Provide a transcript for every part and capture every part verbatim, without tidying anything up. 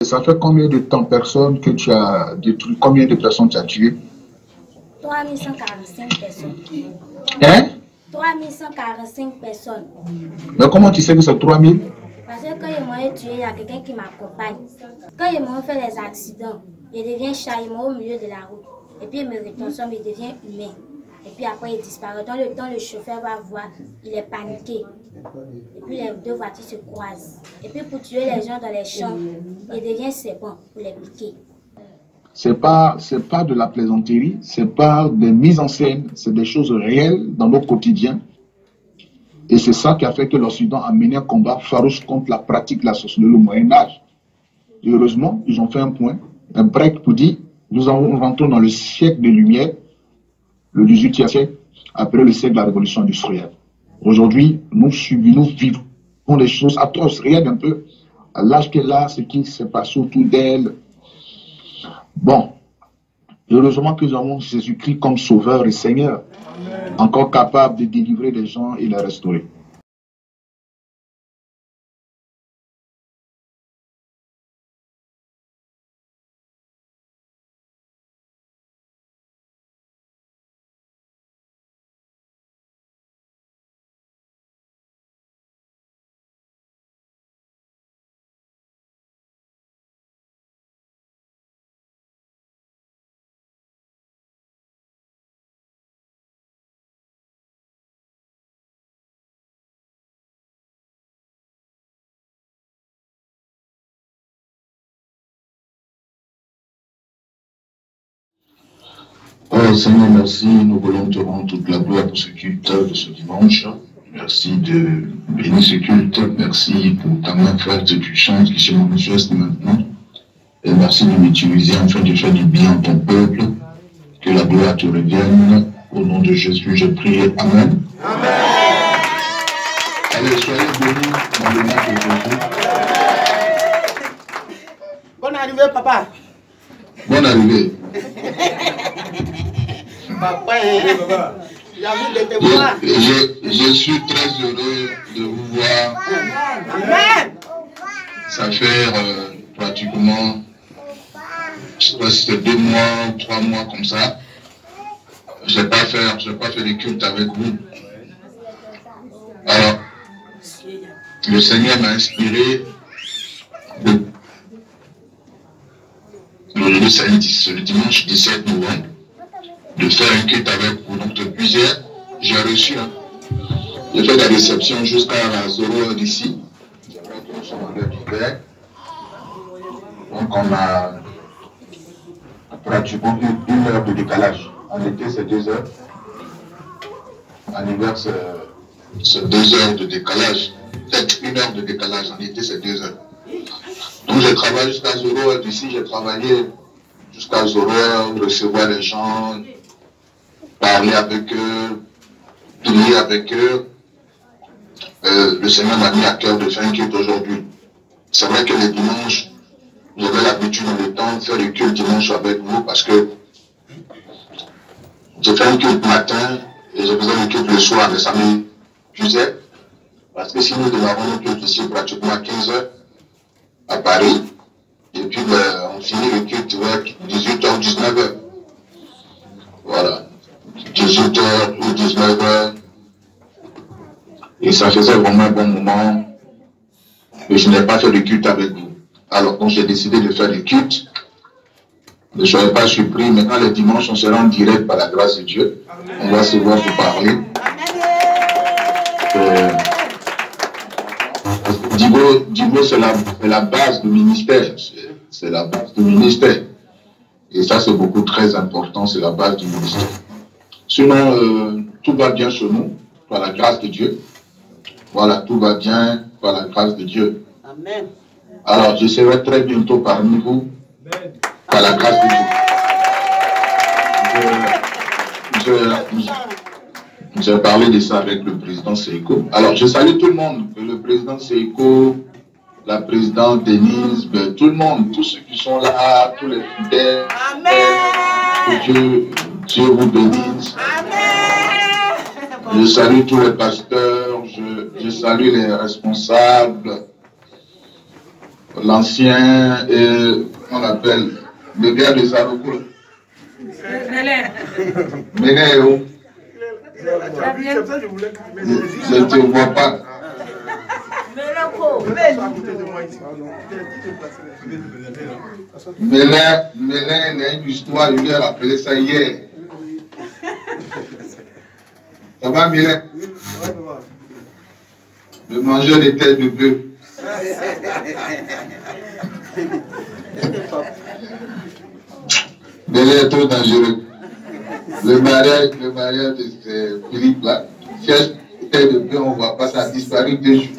Ça fait combien de temps, personne, que tu as détruit? Combien de personnes tu as tuées? trois mille cent quarante-cinq personnes. Hein? trois mille cent quarante-cinq personnes. Mais comment tu sais que c'est trois mille? Parce que quand ils m'ont tué, il y a quelqu'un qui m'accompagne. Quand ils m'ont fait les accidents, il devient chat, il au milieu de la route. Et puis il me retransforme, il devient humain. Et puis après il disparaît. Dans le temps, le chauffeur va voir, il est paniqué. Et puis les deux voitures se croisent. Et puis pour tuer les gens dans les champs, il devient serpent pour les piquer. C'est pas, c'est pas de la plaisanterie, c'est pas des mises en scène, c'est des choses réelles dans notre quotidien. Et c'est ça qui a fait que l'Occident a mené un combat farouche contre la pratique de la sorcellerie au Moyen-Âge. Et heureusement, ils ont fait un point, un break pour dire, nous rentrons dans le siècle des Lumières, le dix-huitième siècle, après le siècle de la Révolution industrielle. Aujourd'hui, nous subissons, nous vivons des choses atroces. Regarde un peu à l'âge qu'elle a, ce qui se passe autour d'elle. Bon, heureusement que nous avons Jésus-Christ comme sauveur et Seigneur, encore capable de délivrer les gens et les restaurer. Oh Seigneur, merci, nous voulons te rendre toute la gloire pour ce culte de ce dimanche. Merci de bénir ce culte, merci pour ta main forte et puissante qui se manifeste maintenant. Et merci de m'utiliser afin de faire du bien à ton peuple. Que la gloire te revienne. Au nom de Jésus, je prie. Amen. Amen. Allez, soyez bénis dans le nom de Jésus. Bonne arrivée, papa. Bonne arrivée. Papa, j'ai envie de te voir. Je, je, je suis très heureux de vous voir. Amen. Ça fait euh, pratiquement, je sais pas si c'était deux mois, trois mois comme ça. Je n'ai pas fait, je n'ai pas fait de culte avec vous. Alors, le Seigneur m'a inspiré de, le, le, le dimanche dix-sept novembre de faire un culte avec vous. Donc depuis hier, j'ai reçu, hein, j'ai fait la réception jusqu'à zéro heure d'ici. Donc on a pratiquement une, une heure de décalage. En été c'est deux heures. En hiver c'est deux heures de décalage. Peut-être une heure de décalage. En été c'est deux heures. Donc j'ai travaillé jusqu'à zéro heure d'ici. J'ai travaillé jusqu'à zéro heure, recevoir les gens, parler avec eux, prier avec eux. Euh, le Seigneur m'a mis à cœur de faire un culte aujourd'hui. C'est vrai que les dimanches, j'avais l'habitude dans le temps de faire le culte dimanche avec vous parce que j'ai fait un culte matin et je faisais le culte le soir, mais ça m'épuisait. Parce que si nous démarrons le culte ici pratiquement à quinze heures à Paris, et puis ben, on finit le culte vers dix-huit heures, dix-neuf heures. Voilà. dix-huit heures ou dix-neuf heures. Et ça faisait vraiment un bon moment. Et je n'ai pas fait de culte avec vous. Alors, donc j'ai décidé de faire des cultes. Ne soyez pas surpris, mais quand les dimanches, on sera en direct par la grâce de Dieu. On va se voir pour parler. Euh, Divo, Divo c'est la, la base du ministère. C'est la base du ministère. Et ça, c'est beaucoup très important, c'est la base du ministère. Sinon, euh, tout va bien chez nous, par la grâce de Dieu. Voilà, tout va bien par la grâce de Dieu. Amen. Alors, je serai très bientôt parmi vous, par la grâce de Dieu. Je, je, j'ai parlé de ça avec le président Seiko. Alors, je salue tout le monde, le président Seiko, la présidente Denise, ben, tout le monde, tous ceux qui sont là, tous les fidèles. Amen. Que Dieu, Dieu vous bénisse. Amen. Je salue tous les pasteurs, je, je salue les responsables. l'ancien, euh, on l'appelle le gars de Zaroko. Méné, où? Je ne te vois pas. Mélin, Mélin, il y a une histoire, il lui a rappelé ça hier. Ça va, Mélin? Le mangeur des têtes de bœuf. Mélin est trop dangereux. Le mariage, le mariage de Philippe là, cherche tête de bœuf, on ne voit pas, ça a disparu deux jours.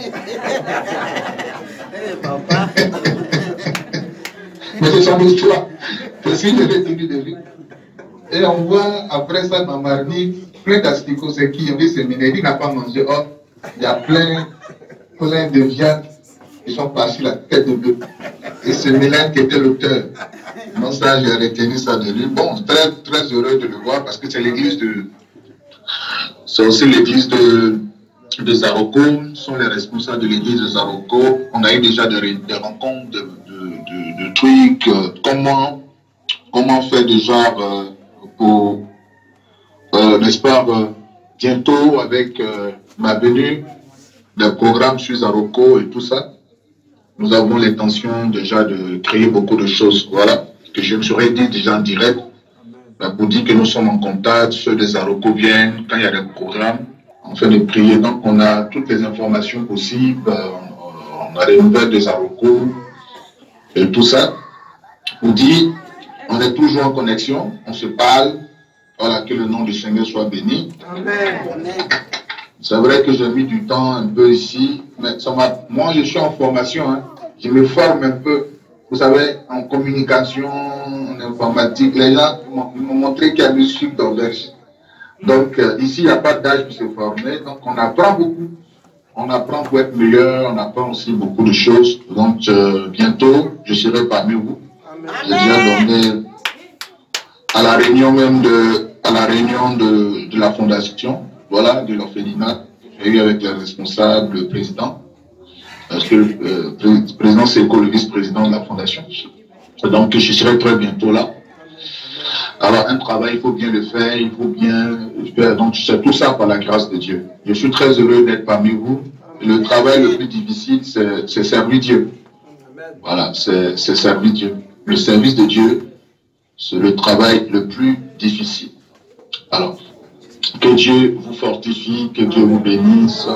Mais c'est son histoire. Je suis de tenu de lui. Et on voit après ça dans Mardi, plein d'asticots, c'est qui avait séminaire, il n'a pas mangé. Oh, il y a plein, plein de viandes qui sont passées la tête de bœuf. Et c'est Mélène qui était l'auteur. Donc ça, j'ai retenu ça de lui. Bon, très, très heureux de le voir parce que c'est l'église de... C'est aussi l'église de, de Zaroko. Ils sont les responsables de l'église de Zaroko. On a eu déjà des, des rencontres de, de, de, de trucs. Euh, comment, comment faire des genres euh, pour, euh, n'est-ce pas, euh, bientôt avec euh, ma venue, des programmes sur Zaroko et tout ça. Nous avons l'intention déjà de créer beaucoup de choses. Voilà, que je me serais dit déjà en direct. Pour dire que nous sommes en contact, ceux des Zaroko viennent, quand il y a des programmes, on fait des prières. Donc on a toutes les informations possibles, on a les nouvelles des Zaroko et tout ça. Pour dire, on est toujours en connexion, on se parle. Voilà, que le nom du Seigneur soit béni. Amen. C'est vrai que j'ai mis du temps un peu ici, mais ça m'a. Moi, je suis en formation, hein. Je me forme un peu. Vous savez, en communication, en informatique, les gens m'ont montré qu'il y a le sucre d'auberge. Donc, euh, ici, il n'y a pas d'âge pour se former. Donc, on apprend beaucoup. On apprend pour être meilleur. On apprend aussi beaucoup de choses. Donc, euh, bientôt, je serai parmi vous. J'ai déjà donné à la réunion même de, à la réunion de, de la fondation, voilà, de l'orphelinat. J'ai eu avec les responsables, le président. Parce que le euh, président Seko, le vice-président de la fondation. Donc, je serai très bientôt là. Alors, un travail, il faut bien le faire, il faut bien faire. Donc, c'est tout ça par la grâce de Dieu. Je suis très heureux d'être parmi vous. Le travail le plus difficile, c'est servir Dieu. Voilà, c'est servir Dieu. Le service de Dieu, c'est le travail le plus difficile. Alors, que Dieu vous fortifie, que Dieu vous bénisse.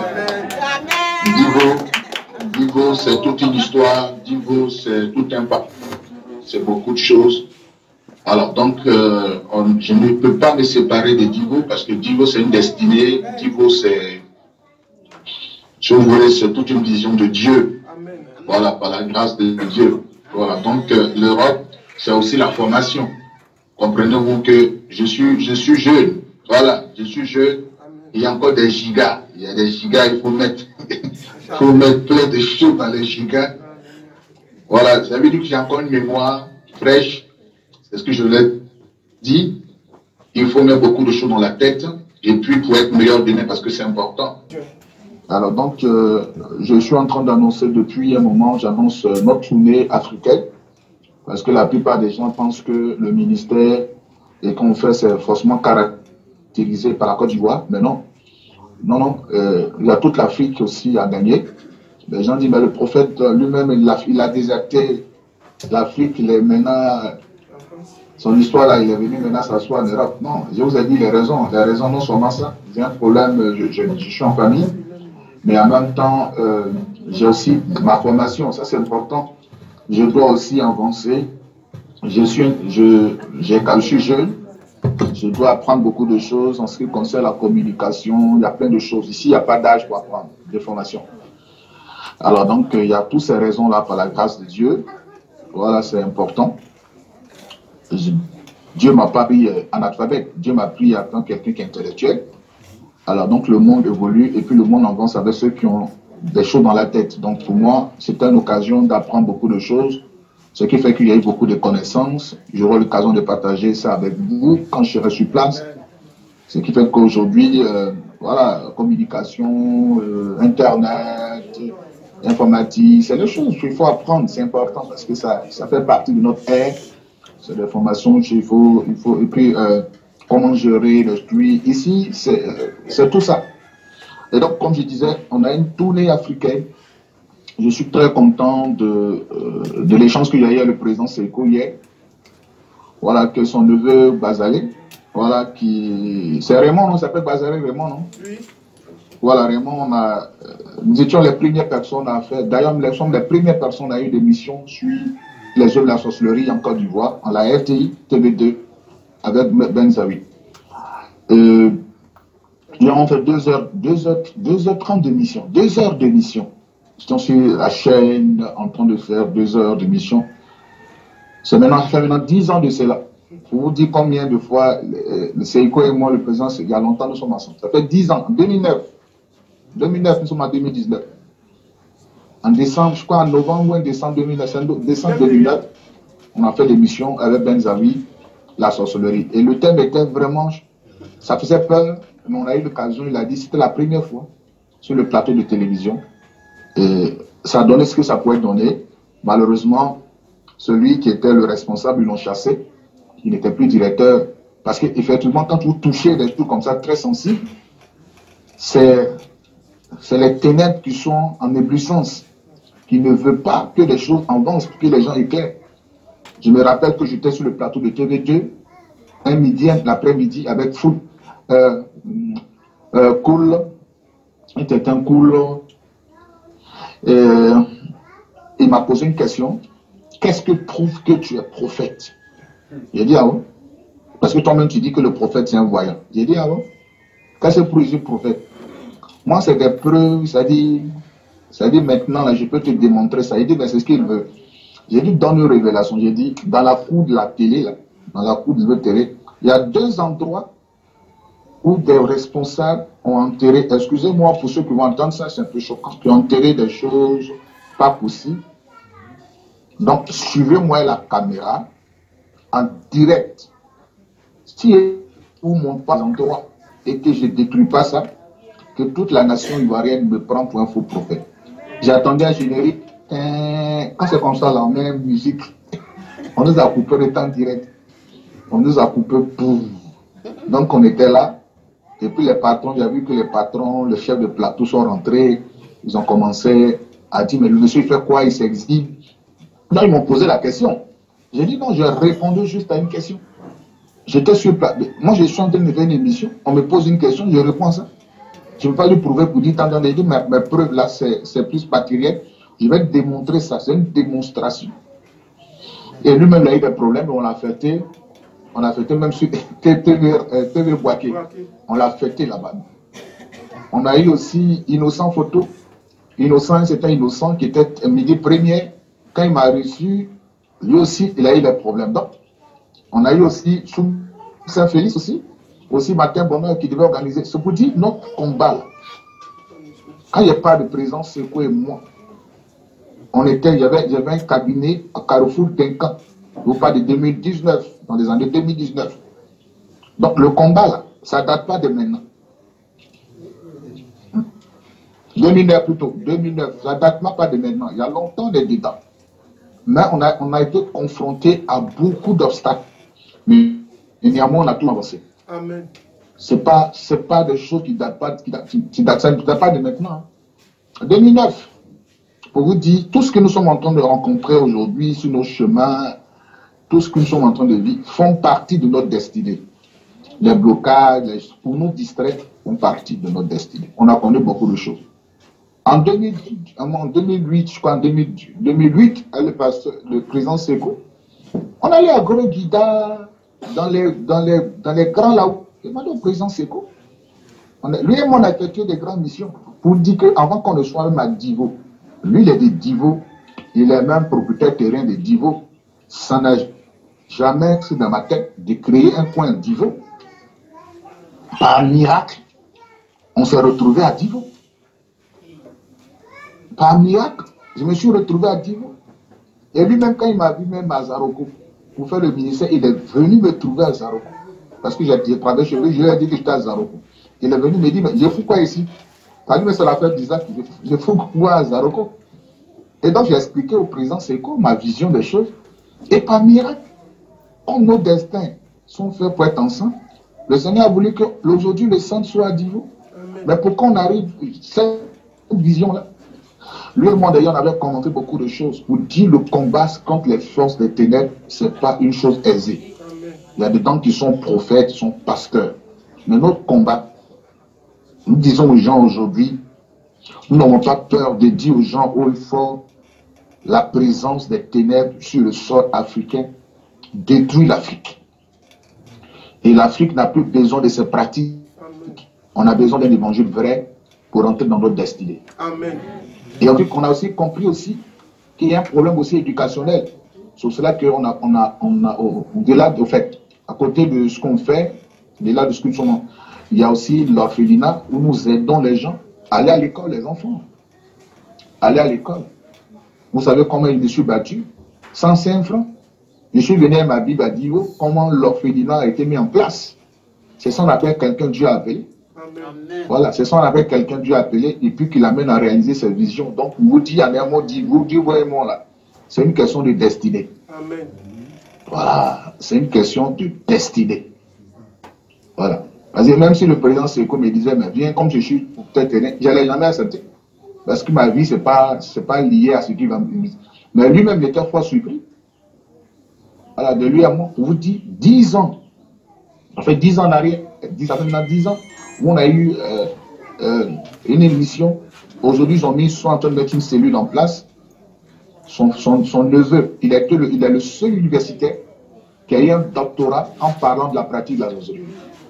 Divo, Divo, c'est toute une histoire. Divo, c'est tout un pas. C'est beaucoup de choses. Alors, donc, euh, on, je ne peux pas me séparer de Divo parce que Divo, c'est une destinée. Divo, c'est, si vous voulez, c'est toute une vision de Dieu. Voilà, par la grâce de Dieu. Voilà, donc, euh, l'Europe, c'est aussi la formation. Comprenez-vous que je suis, je suis jeune. Voilà, je suis jeune. Il y a encore des gigas. Il y a des gigas, il faut mettre, il faut mettre plein de choses dans les gigas. Voilà, ça veut dire que j'ai encore une mémoire fraîche. C'est ce que je l'ai dit. Il faut mettre beaucoup de choses dans la tête. Et puis pour être meilleur demain, parce que c'est important. Alors donc, euh, je suis en train d'annoncer depuis un moment, j'annonce euh, notre tournée africaine. Parce que la plupart des gens pensent que le ministère et qu'on fait, c'est forcément caractérisé par la Côte d'Ivoire. Mais non. Non, non. Euh, il y a toute l'Afrique aussi à gagner. Les gens disent, mais le prophète lui-même, il a, il a déserté l'Afrique, il est maintenant. Son histoire là, il est venu maintenant s'asseoir en Europe. Non, je vous ai dit les raisons. Les raisons, non seulement ça. J'ai un problème, je, je, je suis en famille. Mais en même temps, euh, j'ai aussi ma formation. Ça, c'est important. Je dois aussi avancer. Je suis, je, je, je suis jeune. Je dois apprendre beaucoup de choses en ce qui concerne la communication. Il y a plein de choses. Ici, il n'y a pas d'âge pour apprendre des formations. Alors donc, il y a toutes ces raisons-là par la grâce de Dieu. Voilà, c'est important. Je, Dieu m'a pas pris analphabète. Dieu m'a pris à tant quelqu'un qui est intellectuel. Alors donc, le monde évolue et puis le monde avance avec ceux qui ont des choses dans la tête. Donc pour moi, c'est une occasion d'apprendre beaucoup de choses. Ce qui fait qu'il y a eu beaucoup de connaissances. J'aurai l'occasion de partager ça avec vous quand je serai sur place. Ce qui fait qu'aujourd'hui, euh, voilà, communication, euh, Internet, informatique, c'est des choses qu'il faut apprendre, c'est important parce que ça, ça fait partie de notre ère. C'est des formations qu'il faut, il faut, et puis euh, comment gérer le fruit. Ici, c'est tout ça. Et donc, comme je disais, on a une tournée africaine. Je suis très content de, euh, de l'échange qu'il y a eu avec le président Sékou hier. Voilà, que son neveu Bazalé, voilà, qui... C'est Raymond, non? Ça s'appelle Bazalé, Raymond, non? Oui. Voilà, Raymond, on a, euh, nous étions les premières personnes à faire, d'ailleurs, nous sommes les premières personnes à eu des missions sur les œuvres de la sorcellerie en Côte d'Ivoire, en la R T I, T V deux, avec Ben Zawi. Euh, on fait deux heures, deux heures, deux heures trente de mission, deux heures de mission. Nous sommes sur la chaîne en train de faire deux heures de mission. C'est maintenant, ça fait maintenant dix ans de cela. Pour vous dire combien de fois, le, le Sékou et moi, le président, il y a longtemps, nous sommes ensemble. Ça fait dix ans, en deux mille neuf. deux mille neuf, nous sommes en deux mille dix-neuf. En décembre, je crois en novembre ou en décembre deux mille neuf, décembre deux mille neuf, on a fait l'émission avec Ben Zawi, la sorcellerie. Et le thème était vraiment, ça faisait peur, mais on a eu l'occasion, il a dit, c'était la première fois sur le plateau de télévision. Et ça a donné ce que ça pouvait donner. Malheureusement, celui qui était le responsable, ils l'ont chassé. Il n'était plus directeur. Parce qu'effectivement, quand vous touchez des trucs comme ça, très sensibles, c'est les ténèbres qui sont en éblouissance, qui ne veulent pas que les choses avancent, que les gens éclairent. Je me rappelle que j'étais sur le plateau de T V deux, un midi, l'après-midi, avec Foul, euh, euh, Cool, il était un Cool. Euh, il m'a posé une question. Qu'est-ce que prouve que tu es prophète? J'ai dit, ah bon? Parce que toi-même, tu dis que le prophète, c'est un voyant. J'ai dit, ah bon? Qu'est-ce que prouve que je suis prophète? Moi, c'est des preuves, ça dit, ça dit maintenant, là, je peux te démontrer ça. Il dit, mais c'est ce qu'il veut. J'ai dit, donne une révélation. J'ai dit, dans la cour de la télé, là, dans la cour de la télé, il y a deux endroits où des responsables ont enterré, excusez-moi pour ceux qui vont entendre ça, c'est un peu choquant, qui ont enterré des choses pas possibles. Donc, suivez-moi la caméra en direct. Si vous ne montrez pas l'endroit et que je ne détruis pas ça, que toute la nation ivoirienne me prend pour un faux prophète. J'attendais un générique. Quand c'est comme ça, la même musique, on nous a coupé le temps direct. On nous a coupé pour. Donc, on était là. Et puis, les patrons, j'ai vu que les patrons, le chef de plateau sont rentrés. Ils ont commencé à dire, mais le monsieur, il fait quoi? Il s'exhibe. Là, ils m'ont posé la question. J'ai dit non, j'ai répondu juste à une question. J'étais sur plateau. Moi, je suis en train de faire une émission. On me pose une question, je réponds à ça. Je ne veux pas lui prouver pour dire, tant dit, mais mes preuves là, c'est plus matériel. Je vais te démontrer ça. C'est une démonstration. Et lui-même, il a eu des problèmes. On l'a fêté. On l'a fêté même sur T V Boaké. On l'a fêté là-bas. On a eu aussi Innocent Photo. Innocent, c'était Innocent qui était midi premier. Quand il m'a reçu, lui aussi, il a eu des problèmes. Donc, on a eu aussi Saint-Félix aussi, aussi Martin Bonheur qui devait organiser. C'est pour dire notre combat là. Quand il n'y a pas de présence, c'est quoi et moi? On était, il y avait, il y avait un cabinet à Carrefour Duncan. Vous parlez de deux mille dix-neuf, dans les années deux mille dix-neuf. Donc le combat là, ça ne date pas de maintenant. deux mille neuf plutôt, deux mille neuf, ça ne date pas de maintenant. Il y a longtemps des débats. Mais on a, on a été confronté à beaucoup d'obstacles. Mais néanmoins, on a tout avancé. Amen. Ce n'est pas, pas des choses qui ne datent pas, qui datent, qui datent, ça ne date pas de maintenant. deux mille neuf, pour vous dire, tout ce que nous sommes en train de rencontrer aujourd'hui sur nos chemins, tout ce que nous sommes en train de vivre, font partie de notre destinée. Les blocages, les, pour nous distraire, font partie de notre destinée. On a connu beaucoup de choses. En, deux mille, en deux mille huit, je crois en deux mille, deux mille huit, le, pasteur, le président Sékou, on allait à Gros Guida, dans les, dans les, dans les grands là-haut. Il m'a dit au président Sékou, on a, lui et moi on a effectué des grandes missions pour dire qu'avant qu'on ne soit même à Divo, lui il est de Divo, il est même propriétaire terrain de Divo, ça n'a jamais c'est dans ma tête de créer un coin Divo. Par miracle, on s'est retrouvé à Divo. Par miracle, je me suis retrouvé à Divo. Et lui-même, quand il m'a vu même à Zaroko, pour faire le ministère, il est venu me trouver à Zaroko. Parce que j'ai travaillé chez lui, je lui ai dit que j'étais à Zaroko. Il est venu me dire, mais je fous quoi ici? Il m'a dit, mais ça l'a fait bizarre, je fous quoi à Zaroko? Et donc, j'ai expliqué au président Sékou ma vision des choses. Et par miracle, comme nos destins sont faits pour être ensemble, le Seigneur a voulu qu'aujourd'hui le centre soit à Divo. Mais pour qu'on arrive à cette vision-là, lui et moi d'ailleurs, on avait commenté beaucoup de choses pour dire le combat contre les forces des ténèbres, ce n'est pas une chose aisée. Il y a des gens qui sont prophètes, qui sont pasteurs. Mais notre combat, nous disons aux gens aujourd'hui, nous n'avons pas peur de dire aux gens haut et fort, la présence des ténèbres sur le sol africain détruit l'Afrique. Et l'Afrique n'a plus besoin de ces pratiques. On a besoin d'un évangile vrai pour entrer dans notre destinée. Amen. Et on a aussi compris aussi qu'il y a un problème aussi éducationnel. C'est cela qu'on a, on a, on a au-delà de fait, à côté de ce qu'on fait, au-delà de ce que nous sommes, il y a aussi l'orphelinat où nous aidons les gens à aller à l'école, les enfants. Aller à l'école. Vous savez comment je me suis battu? cent cinq francs. Je suis venu à ma Bible à dire comment l'orphelinat a été mis en place. C'est ça qu'on appelle quelqu'un Dieu a appelé. Amen. Voilà, c'est ça qu'on appelle quelqu'un Dieu a appelé et puis qui l'amène à réaliser ses visions. Donc, vous dites en un mot, vous dites, voyez-moi là, c'est une question de destinée. Amen. Voilà, c'est une question de destinée. Voilà. Parce que même si le président Sékou me disait, mais viens, comme je suis peut-être aîné, j'allais jamais accepter. Parce que ma vie, ce n'est pas, pas lié à ce qui va me dire. Mais lui-même était fort surpris. Voilà, de lui à moi, pour vous dire, dix ans. En fait, dix ans en arrière, ça fait maintenant dix ans, où on a eu euh, euh, une émission. Aujourd'hui, ils ont mis, ils sont en train de mettre une cellule en place. Son, son, son neveu, il est, le, il est le seul universitaire qui a eu un doctorat en parlant de la pratique de la sorcellerie.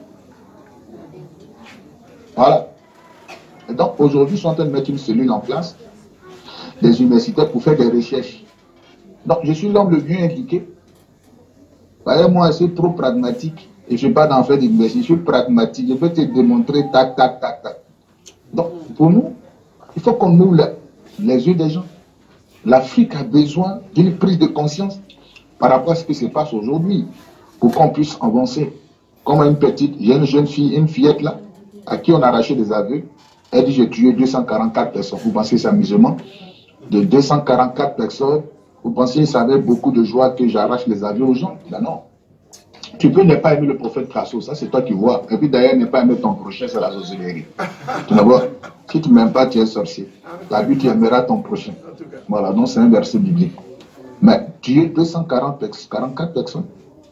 Voilà. Et donc, aujourd'hui, ils sont en train de mettre une cellule en place, des universitaires pour faire des recherches. Donc, je suis l'homme le mieux indiqué. Voyez, moi, c'est trop pragmatique. Et je ne vais pas d'en faire des universités. Je suis pragmatique. Je peux te démontrer, tac, tac, tac, tac. Donc, pour nous, il faut qu'on ouvre les yeux des gens. L'Afrique a besoin d'une prise de conscience par rapport à ce qui se passe aujourd'hui, pour qu'on puisse avancer. Comme une petite, il y a une jeune fille, une fillette là, à qui on a arraché des aveux. Elle dit, j'ai tué deux cent quarante-quatre personnes. Vous pensez que c'est amusement? De deux cent quarante-quatre personnes, vous pensez que ça avait beaucoup de joie que j'arrache les aveux aux gens? Ben non. Tu peux ne pas aimer le prophète Krasso, ça c'est toi qui vois. Et puis d'ailleurs, ne pas aimer ton prochain, c'est la sorcellerie. Tu vois, si tu ne m'aimes pas, tu es sorcier. La vie, tu aimeras ton prochain. Voilà, donc c'est un verset biblique. Mais tu es deux cent quarante-quatre personnes.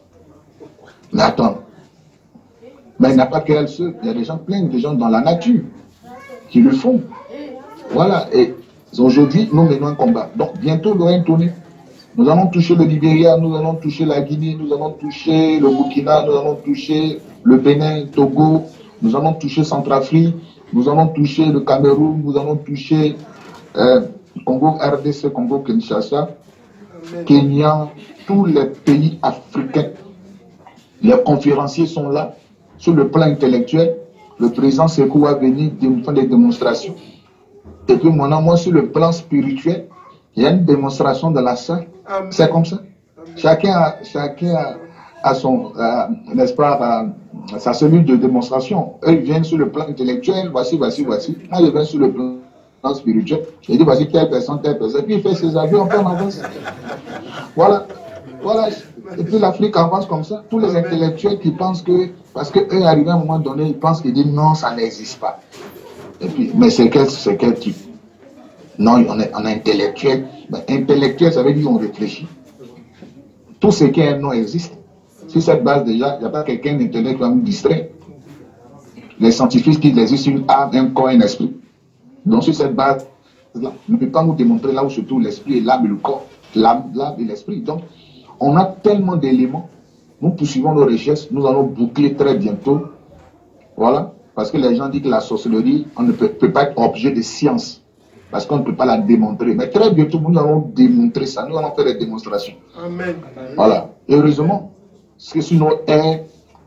Mais attends. Mais il n'y a pas qu'elle seule. Il y a des gens, plein de gens dans la nature qui le font. Voilà. Et aujourd'hui, nous menons un combat. Donc bientôt, nous allons tourner. Nous allons toucher le Libéria, nous allons toucher la Guinée, nous allons toucher le Burkina, nous allons toucher le Bénin, Togo, nous allons toucher Centrafrique, nous allons toucher le Cameroun, nous allons toucher euh, Congo R D C, Congo Kinshasa, Kenya, tous les pays africains. Les conférenciers sont là. Sur le plan intellectuel, le président Sékou va venir faire des démonstrations. Et puis maintenant, moi, sur le plan spirituel, il y a une démonstration de la salle. C'est comme ça. Chacun a, chacun a, a son, n'est-ce pas, a, sa cellule de démonstration. Eux, ils viennent sur le plan intellectuel, voici, voici, voici. Moi, je viens sur le plan spirituel. Je dis, voici telle personne, telle personne. Et puis, il fait ses avis, on peut en avancer. Voilà. Voilà. Et puis, l'Afrique avance comme ça. Tous les intellectuels qui pensent que, parce qu'eux, arrivés à un moment donné, ils pensent qu'ils disent non, ça n'existe pas. Et puis, mais c'est quel, c'est quel type? Non, on est, on est intellectuel. Mais intellectuel, ça veut dire qu'on réfléchit. Tout ce qui est un nom existe. Sur cette base, déjà, il n'y a pas quelqu'un d'intellectuel qui va nous distraire. Les scientifiques qui existent une âme, un corps, un esprit. Donc, sur cette base, là, on ne peut pas nous démontrer là où se trouve l'esprit et l'âme et le corps. L'âme et l'esprit. Donc, on a tellement d'éléments. Nous poursuivons nos recherches. Nous allons boucler très bientôt. Voilà. Parce que les gens disent que la sorcellerie, on ne peut, peut pas être objet de science. Parce qu'on ne peut pas la démontrer. Mais très bientôt, nous allons démontrer ça. Nous allons faire des démonstrations. Amen. Voilà. Et heureusement, parce que sinon, il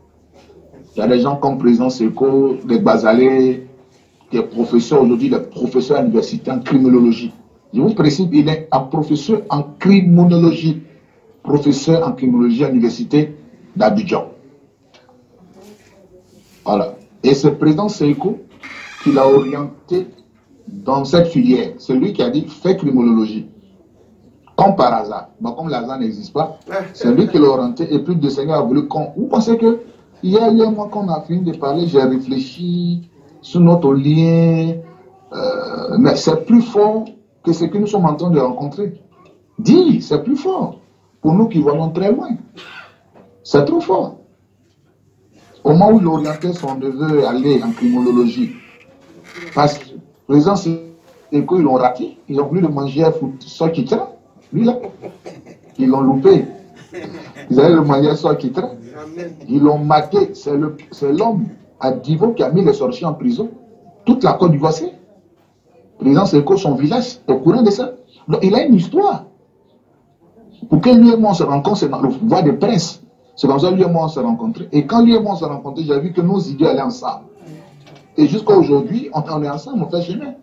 y a des gens comme le président Sékou, des Bazalais, des professeurs aujourd'hui, des professeurs à l'université en criminologie. Je vous précise, il est un professeur en criminologie. Professeur en criminologie à l'université d'Abidjan. Voilà. Et c'est le président Sékou qui l'a orienté dans cette filière. C'est lui qui a dit, fais criminologie. comme par hasard. Bon, comme l'hasard n'existe pas, c'est lui qui l'a orienté et puis le Seigneur a voulu qu'on... Vous pensez que hier, hier moi, quand on a fini de parler, j'ai réfléchi sur notre lien, euh, mais c'est plus fort que ce que nous sommes en train de rencontrer. Dis, c'est plus fort. Pour nous qui voyons très loin. C'est trop fort. Au moment où il orientait son neveu à aller en criminologie, parce que, par exemple, c'est qu'ils l'ont raté, ils ont voulu le manger à son qui traîne. Lui là, ils l'ont loupé. Ils allaient le manger à son qui traîne. Ils l'ont maté. C'est l'homme à Divo qui a mis les sorciers en prison. Toute la Côte d'Ivoire, c'est. Président Seko, son village, est au courant de ça. Donc, il a une histoire. Pour que lui et moi on se rencontre, c'est dans le voie de presse. C'est comme ça lui et moi on s'est rencontrés. Et quand lui et moi on s'est rencontrés, j'ai vu que nos idées allaient ensemble. Et jusqu'à aujourd'hui, on, on est ensemble, on fait chemin.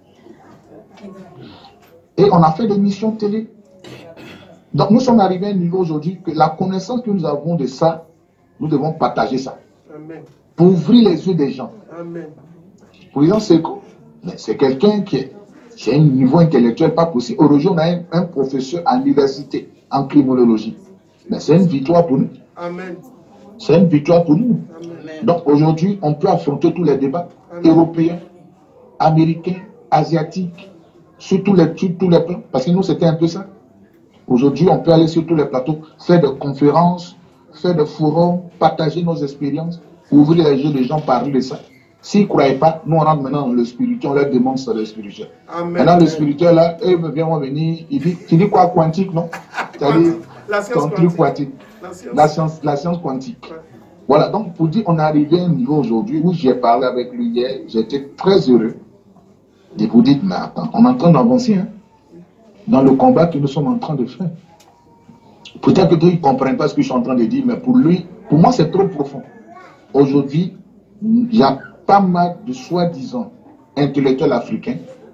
Et on a fait des missions télé. Donc nous sommes arrivés à un niveau aujourd'hui que la connaissance que nous avons de ça, nous devons partager ça. Amen. Pour ouvrir les yeux des gens. Amen. Pour exemple, c'est quoi? C'est quelqu'un qui est, qui a un niveau intellectuel pas possible. Aujourd'hui, on a un, un professeur à l'université en criminologie. Mais c'est une victoire pour nous. Amen. C'est une victoire pour nous. Amen. Donc aujourd'hui, on peut affronter tous les débats. Amen. Européens, américains, asiatiques, sur tous les, sur tous les plans. Parce que nous, c'était un peu ça. Aujourd'hui, on peut aller sur tous les plateaux, faire des conférences, faire des forums, partager nos expériences, ouvrir les yeux des gens, parler de ça. S'ils ne croyaient pas, nous on rentre maintenant dans le spirituel, on leur demande sur le spirituel. Amen. Maintenant, le spirituel, là, eux me viennent venir, il dit, tu dis quoi, quantique, non? C'est-à-dire, ton truc quantique. La science. La science, la science quantique. Ouais. Voilà, donc pour dire, on est arrivé à un niveau aujourd'hui où j'ai parlé avec lui hier, j'étais très heureux. Et vous dites, mais attends, on est en train d'avancer, hein, dans le combat que nous sommes en train de faire. Peut-être que ils ne comprennent pas ce que je suis en train de dire, mais pour lui, pour moi, c'est trop profond. Aujourd'hui, il y a pas mal de soi-disant intellectuels africains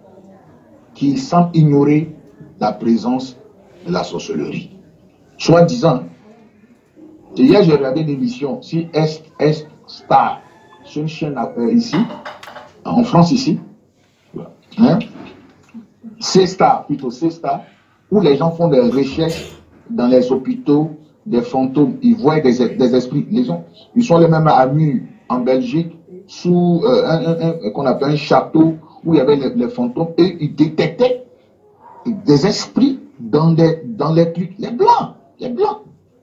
qui semblent ignorer la présence de la sorcellerie. Soi-disant. Et hier, j'ai regardé une émission sur Est, Est Star, sur une chaîne euh, ici, en France ici. Hein? C-Star, plutôt C-Star, où les gens font des recherches dans les hôpitaux, des fantômes, ils voient des, des esprits. Les gens, ils sont les mêmes amis en Belgique, sous euh, un, un, un qu'on appelle un château, où il y avait les, les fantômes, et ils détectaient des esprits dans les, dans les trucs, les blancs, les blancs.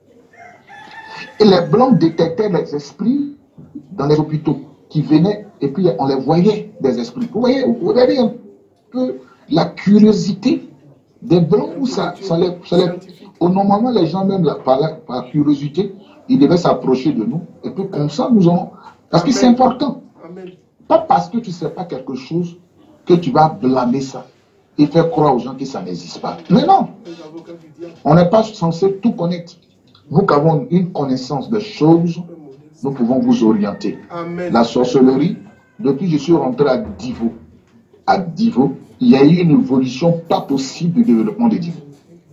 Et les blancs détectaient les esprits dans les hôpitaux, qui venaient, et puis on les voyait, des esprits. Vous voyez, vous regardez un peu la curiosité des blancs, où ça, ça les... Ça les oh, normalement, les gens, même là, par, la, par curiosité, ils devaient s'approcher de nous, et puis comme ça, nous allons... Parce que c'est important. Amen. Pas parce que tu ne sais pas quelque chose que tu vas blâmer ça et faire croire aux gens que ça n'existe pas. Mais non. On n'est pas censé tout connaître. Nous qui avons une connaissance des choses, nous pouvons vous orienter. Amen. La sorcellerie, depuis que je suis rentré à Divo, à Divo, il y a eu une évolution pas possible du développement de Divo.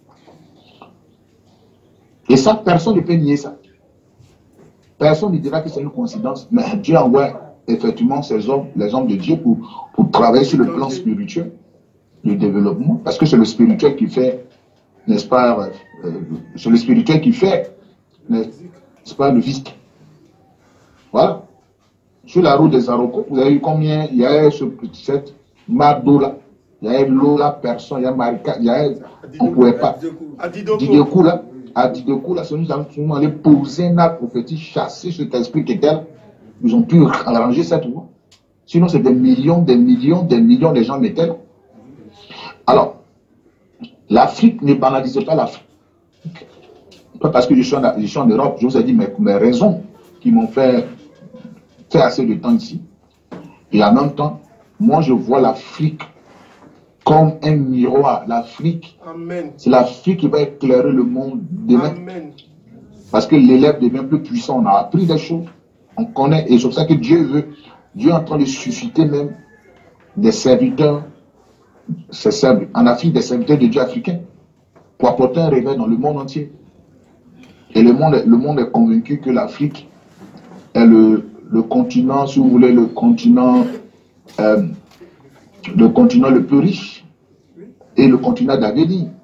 Et ça, personne ne peut nier ça. Personne ne dira que c'est une coïncidence, mais Dieu envoie effectivement ces hommes, les hommes de Dieu pour, pour travailler sur le plan spirituel, le développement, parce que c'est le spirituel qui fait, n'est-ce pas, euh, c'est le spirituel qui fait, n'est-ce pas, le physique. Voilà. Sur la route des Arocos, vous avez vu combien il y a ce, cette mare d'eau là, il y a l'eau là, personne, il y a Marika, il y a, on ne pouvait pas. Didekou là. À Didekou, là, nous allons aller poser un arbre prophétique, chasser cet esprit qui était là. Ils ont pu arranger cette voie. Sinon, c'est des millions, des millions, des millions de gens mettaient là. Alors, l'Afrique ne banalise pas l'Afrique. Pas parce que je suis, en, je suis en Europe, je vous ai dit mes, mes raisons qui m'ont fait faire assez de temps ici. Et en même temps, moi, je vois l'Afrique comme un miroir. L'Afrique, c'est l'Afrique qui va éclairer le monde demain. Amen. Parce que l'élève devient plus puissant. On a appris des choses, on connaît, et c'est pour ça que Dieu veut, Dieu est en train de susciter même des serviteurs, en Afrique, des serviteurs de Dieu africains, pour apporter un réveil dans le monde entier. Et le monde, le monde est convaincu que l'Afrique est le, le continent, si vous voulez, le continent, euh, le continent le plus riche et le continent d'avenir.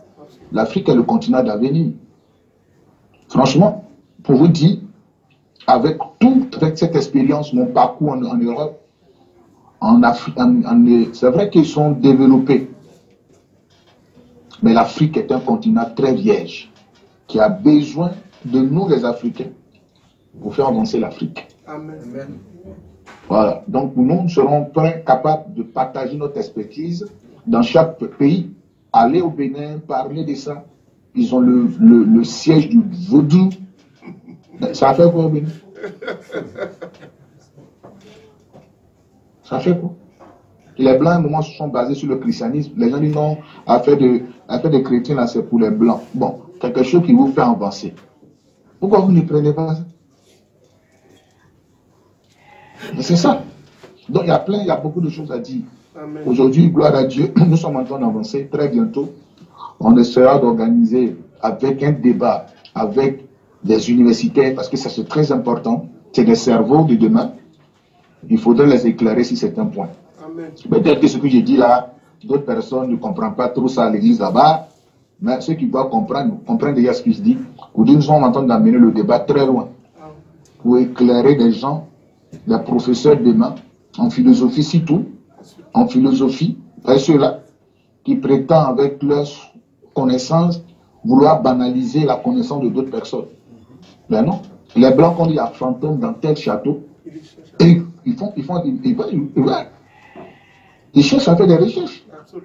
l'Afrique est le continent d'avenir. Franchement, pour vous dire, avec tout, avec cette expérience, mon parcours en, en Europe, en Afrique, en, en, c'est vrai qu'ils sont développés. Mais l'Afrique est un continent très vierge, qui a besoin de nous, les Africains, pour faire avancer l'Afrique. Amen. Voilà. Donc, nous, nous serons prêts, capables de partager notre expertise dans chaque pays. Aller au Bénin, parler de ça. Ils ont le, le, le siège du vaudou. Ça fait quoi au Bénin? Ça fait quoi? Les Blancs, à un moment, se sont basés sur le christianisme. Les gens disent non, affaire de, affaire de chrétiens, là, c'est pour les Blancs. Bon, quelque chose qui vous fait avancer. Pourquoi vous ne prenez pas ça? C'est ça. Donc, il y a plein, il y a beaucoup de choses à dire. Aujourd'hui, gloire à Dieu, nous sommes en train d'avancer. Très bientôt, on essaiera d'organiser avec un débat, avec des universitaires, parce que ça c'est très important. C'est des cerveaux de demain. Il faudrait les éclairer sur certains points. Peut-être que ce que j'ai dit là, d'autres personnes ne comprennent pas trop ça à l'église là-bas, mais ceux qui doivent comprendre, comprennent déjà ce que je dis. Aujourd'hui, nous sommes en train d'amener le débat très loin pour éclairer des gens, des professeurs demain, en philosophie surtout, en philosophie, et ceux-là qui prétendent avec leurs connaissances vouloir banaliser la connaissance de d'autres personnes. Ben non. Les Blancs, quand il y a fantôme dans tel château, et ils font, ils font, ils, ils, ils, ils, ils cherchent à faire des recherches.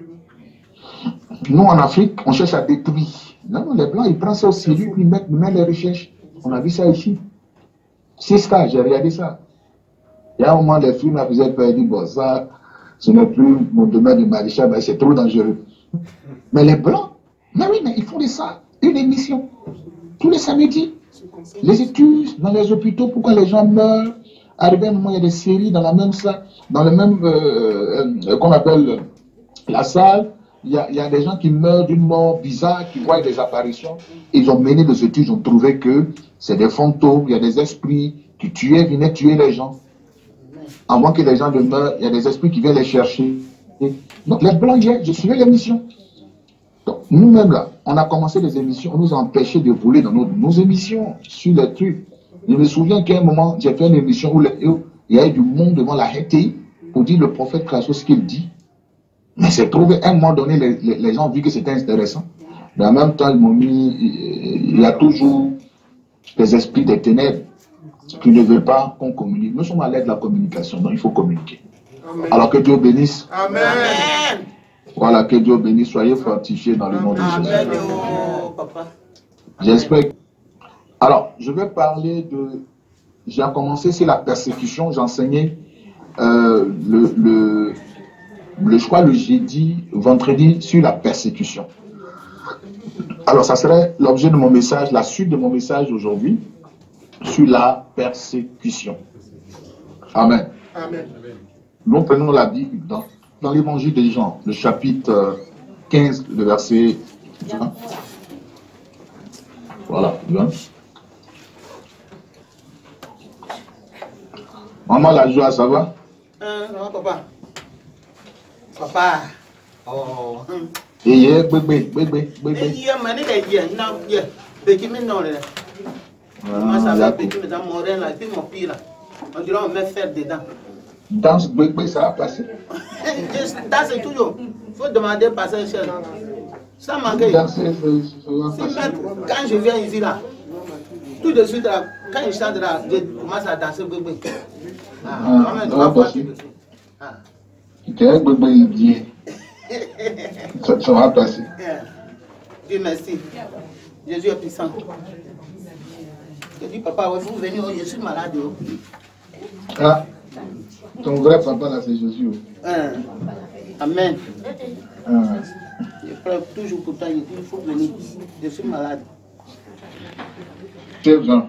Nous, en Afrique, on cherche à détruire. Non, non, les Blancs, ils prennent ça au sérieux, ils mettent, ils mettent les recherches. On a vu ça ici. C'est ça, j'ai regardé ça. Il y a un moment, les films, là, vous êtes pas dit, bon, ça, ce n'est plus mon domaine de maréchal, ben, c'est trop dangereux. Mais les Blancs, mais oui, mais ils font de ça une émission. Tous les samedis. Les études dans les hôpitaux, pourquoi les gens meurent. Arrivé à un moment, il y a des séries dans la même salle, dans le même, euh, euh, qu'on appelle la salle. Il y, a, il y a des gens qui meurent d'une mort bizarre, qui voient des apparitions. Ils ont mené des études, ils ont trouvé que c'est des fantômes, il y a des esprits qui tuaient, venaient tuer les gens. Avant que les gens ne meurent, il y a des esprits qui viennent les chercher. Donc les Blancs, je suivais l'émission. Donc nous-mêmes là, on a commencé des émissions, on nous a empêchés de voler dans nos, nos émissions sur les trucs. Je me souviens qu'à un moment, j'ai fait une émission où, les, où il y a eu du monde devant la R T I pour dire le prophète Krasso ce qu'il dit. Mais c'est trouvé, à un moment donné, les, les, les gens ont vu que c'était intéressant. Mais en même temps, ils m'ont mis, il y a toujours des esprits des ténèbres qui ne veulent pas qu'on communique. Nous sommes à l'aide de la communication, donc il faut communiquer. Amen. Alors que Dieu bénisse. Amen. Voilà, que Dieu bénisse. Soyez fortifiés dans le nom de Jésus. J'espère. Alors, je vais parler de... J'ai commencé sur la persécution. J'enseignais euh, le, le, le, je crois, le jeudi, vendredi, sur la persécution. Alors, ça serait l'objet de mon message, la suite de mon message aujourd'hui, sur la persécution. Amen. Amen. Nous prenons la Bible dans, dans l'évangile de Jean, le chapitre quinze, le verset vingt. Voilà, vingt. Maman, la joie, ça va? Euh, non, papa. Papa. Oh. Et hier, bébé, bébé, bébé. Et hier, mais il est hier, non, hier. Petit, mais non, là. Moi, ça va, petit, mais dans mon rein, là, et puis mon pied, là. On dirait qu'on met fer dedans. Dans ce bébé, ça va passer. Dans c'est toujours. Il faut demander passer cher. Ça manque. Quand je viens ici, là, tout de suite, là, quand je chante là, je commence à danser bébé. Ah, ça va passer. Tu es un bébé idiot. Ça va passer. Dieu merci. Jésus est puissant. Je dis, papa, vous venez, je suis malade. Ah, ton vrai papa là, c'est Jésus. Ah. Amen. Ah. Je prie toujours pour toi, il faut venir. Je suis malade. C'est vrai.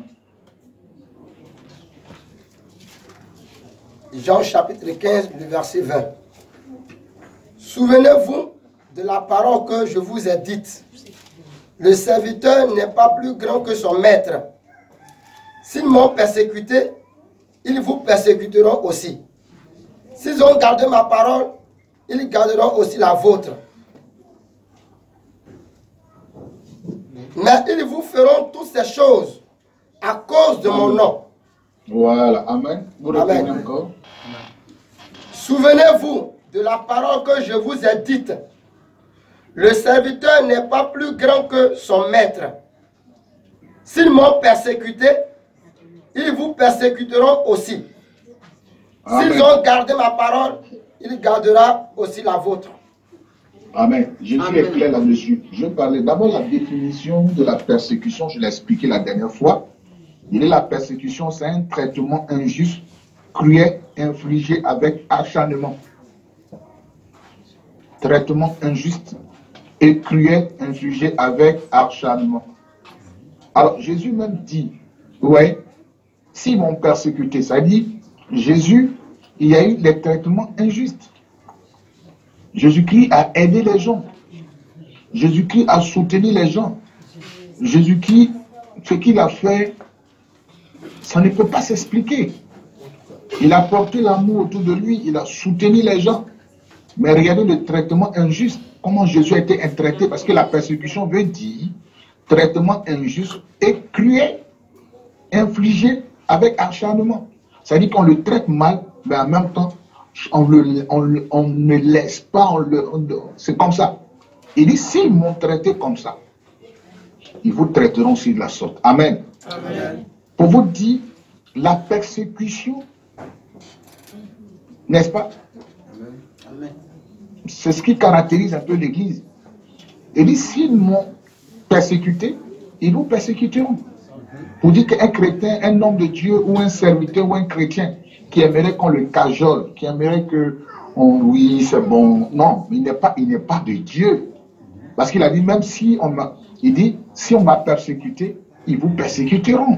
Jean chapitre quinze, le verset vingt. Souvenez-vous de la parole que je vous ai dite. Le serviteur n'est pas plus grand que son maître. S'ils m'ont persécuté, ils vous persécuteront aussi. S'ils ont gardé ma parole, ils garderont aussi la vôtre. Mais ils vous feront toutes ces choses à cause de mon nom. Voilà, amen. Vous Amen. encore. Souvenez-vous de la parole que je vous ai dite. Le serviteur n'est pas plus grand que son maître. S'ils m'ont persécuté, ils vous persécuteront aussi. S'ils ont gardé ma parole, il gardera aussi la vôtre. Amen. Jésus Amen. est clair là-dessus. Je parlais d'abord de la définition de la persécution. Je l'ai expliqué la dernière fois. Il est la persécution, c'est un traitement injuste, cruel, infligé avec acharnement. Traitement injuste et cruel, infligé avec acharnement. Alors, Jésus même dit, ouais, s'ils m'ont persécuté, ça dit, Jésus, il y a eu les traitements injustes. Jésus-Christ a aidé les gens. Jésus-Christ a soutenu les gens. Jésus-Christ, ce qu'il a fait, ça ne peut pas s'expliquer. Il a porté l'amour autour de lui, il a soutenu les gens. Mais regardez le traitement injuste, comment Jésus a été traité, parce que la persécution veut dire traitement injuste et cruel, infligé avec acharnement. C'est-à-dire qu'on le traite mal, mais en même temps, on, le, on, le, on ne laisse pas, on le, on, c'est comme ça. Il dit, s'ils m'ont traité comme ça, ils vous traiteront aussi de la sorte. Amen. Amen. Pour vous dire, la persécution, n'est-ce pas? Amen. C'est ce qui caractérise un peu l'Église. Il dit, s'ils m'ont persécuté, ils vous persécuteront. Pour dire qu'un chrétien, un homme de Dieu ou un serviteur ou un chrétien qui aimerait qu'on le cajole, qui aimerait que, on, oui, c'est bon. Non, il n'est pas, il n'est pas de Dieu. Parce qu'il a dit, même si on m'a, il dit, si on m'a persécuté, ils vous persécuteront.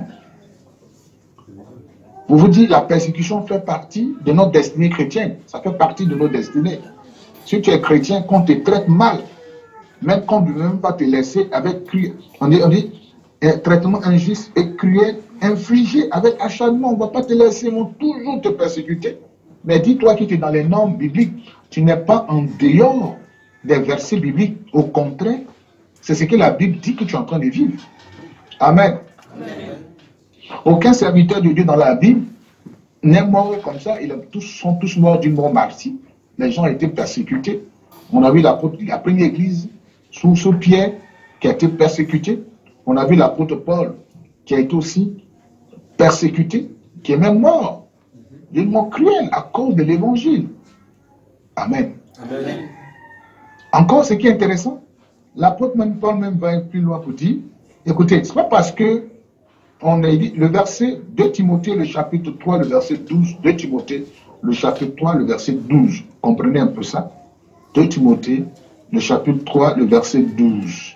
Pour vous dire, la persécution fait partie de notre destinée chrétienne. Ça fait partie de nos destinées. Si tu es chrétien, qu'on te traite mal, même qu'on ne veut même pas te laisser avec cruel, on dit, on dit un traitement injuste et cruel, infligé avec acharnement, on ne va pas te laisser, ils vont toujours te persécuter. Mais dis-toi que tu es dans les normes bibliques, tu n'es pas en dehors des versets bibliques. Au contraire, c'est ce que la Bible dit que tu es en train de vivre. Amen. Amen. Aucun serviteur de Dieu dans la Bible n'est mort comme ça. Ils tous, sont tous morts d'une mort martyre. Les gens ont été persécutés. On a vu l'apôtre, la première église sous, sous Pierre qui a été persécutée. On a vu l'apôtre Paul qui a été aussi persécuté, qui est même mort d'une mort cruelle à cause de l'évangile. Amen. Amen. Encore, ce qui est intéressant, l'apôtre même Paul même va plus loin pour dire, écoutez, ce n'est pas parce que on a dit le verset de Timothée, le chapitre trois, le verset douze, de Timothée, le chapitre trois, le verset douze. Comprenez un peu ça. de Timothée, le chapitre trois, le verset douze.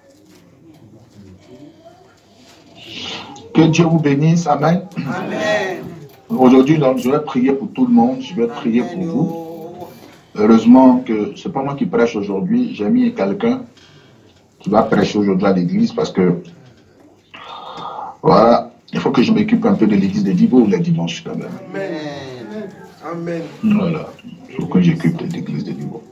Que Dieu vous bénisse. Amen. Amen. Aujourd'hui, donc, je vais prier pour tout le monde. Je vais Amen. prier pour vous. Heureusement que ce n'est pas moi qui prêche aujourd'hui. J'ai mis quelqu'un qui va prêcher aujourd'hui à l'église parce que, voilà, il faut que je m'occupe un peu de l'église de Divo les dimanches quand même. Amen. Amen. Voilà, il faut que j'occupe de l'église de Divo.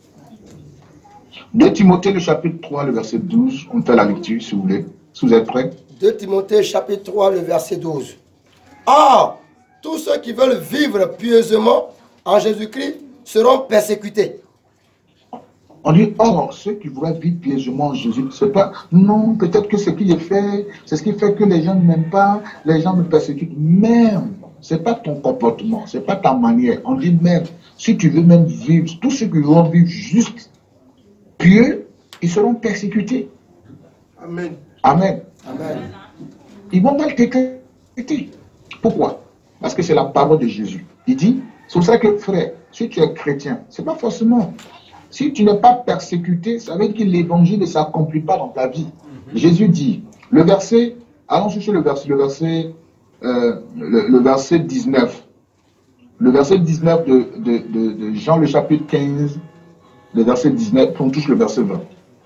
de Timothée, le chapitre trois, le verset douze. On fait la lecture si vous voulez. Si vous êtes prêts. de Timothée, chapitre trois, le verset douze. Or, tous ceux qui veulent vivre pieusement en Jésus-Christ seront persécutés. On dit, or, ceux qui voudraient vivre pieusement en Jésus, c'est pas, non, peut-être que ce qu'il fait, c'est ce qui fait que les gens ne m'aiment pas, les gens me persécutent. Même, c'est pas ton comportement, c'est pas ta manière. On dit même, si tu veux même vivre, tous ceux qui vont vivre juste, pieux, ils seront persécutés. Amen. Amen. Amen. Ils vont mal t'écouter. Pourquoi? Parce que c'est la parole de Jésus. Il dit, c'est pour ça que frère, si tu es chrétien, c'est pas forcément. Si tu n'es pas persécuté, ça veut dire que l'évangile ne s'accomplit pas dans ta vie. Mm-hmm. Jésus dit, le verset, allons chercher le verset, le verset, euh, le, le verset dix-neuf. Le verset dix-neuf de, de, de, de Jean, le chapitre quinze, le verset dix-neuf, on touche le verset vingt.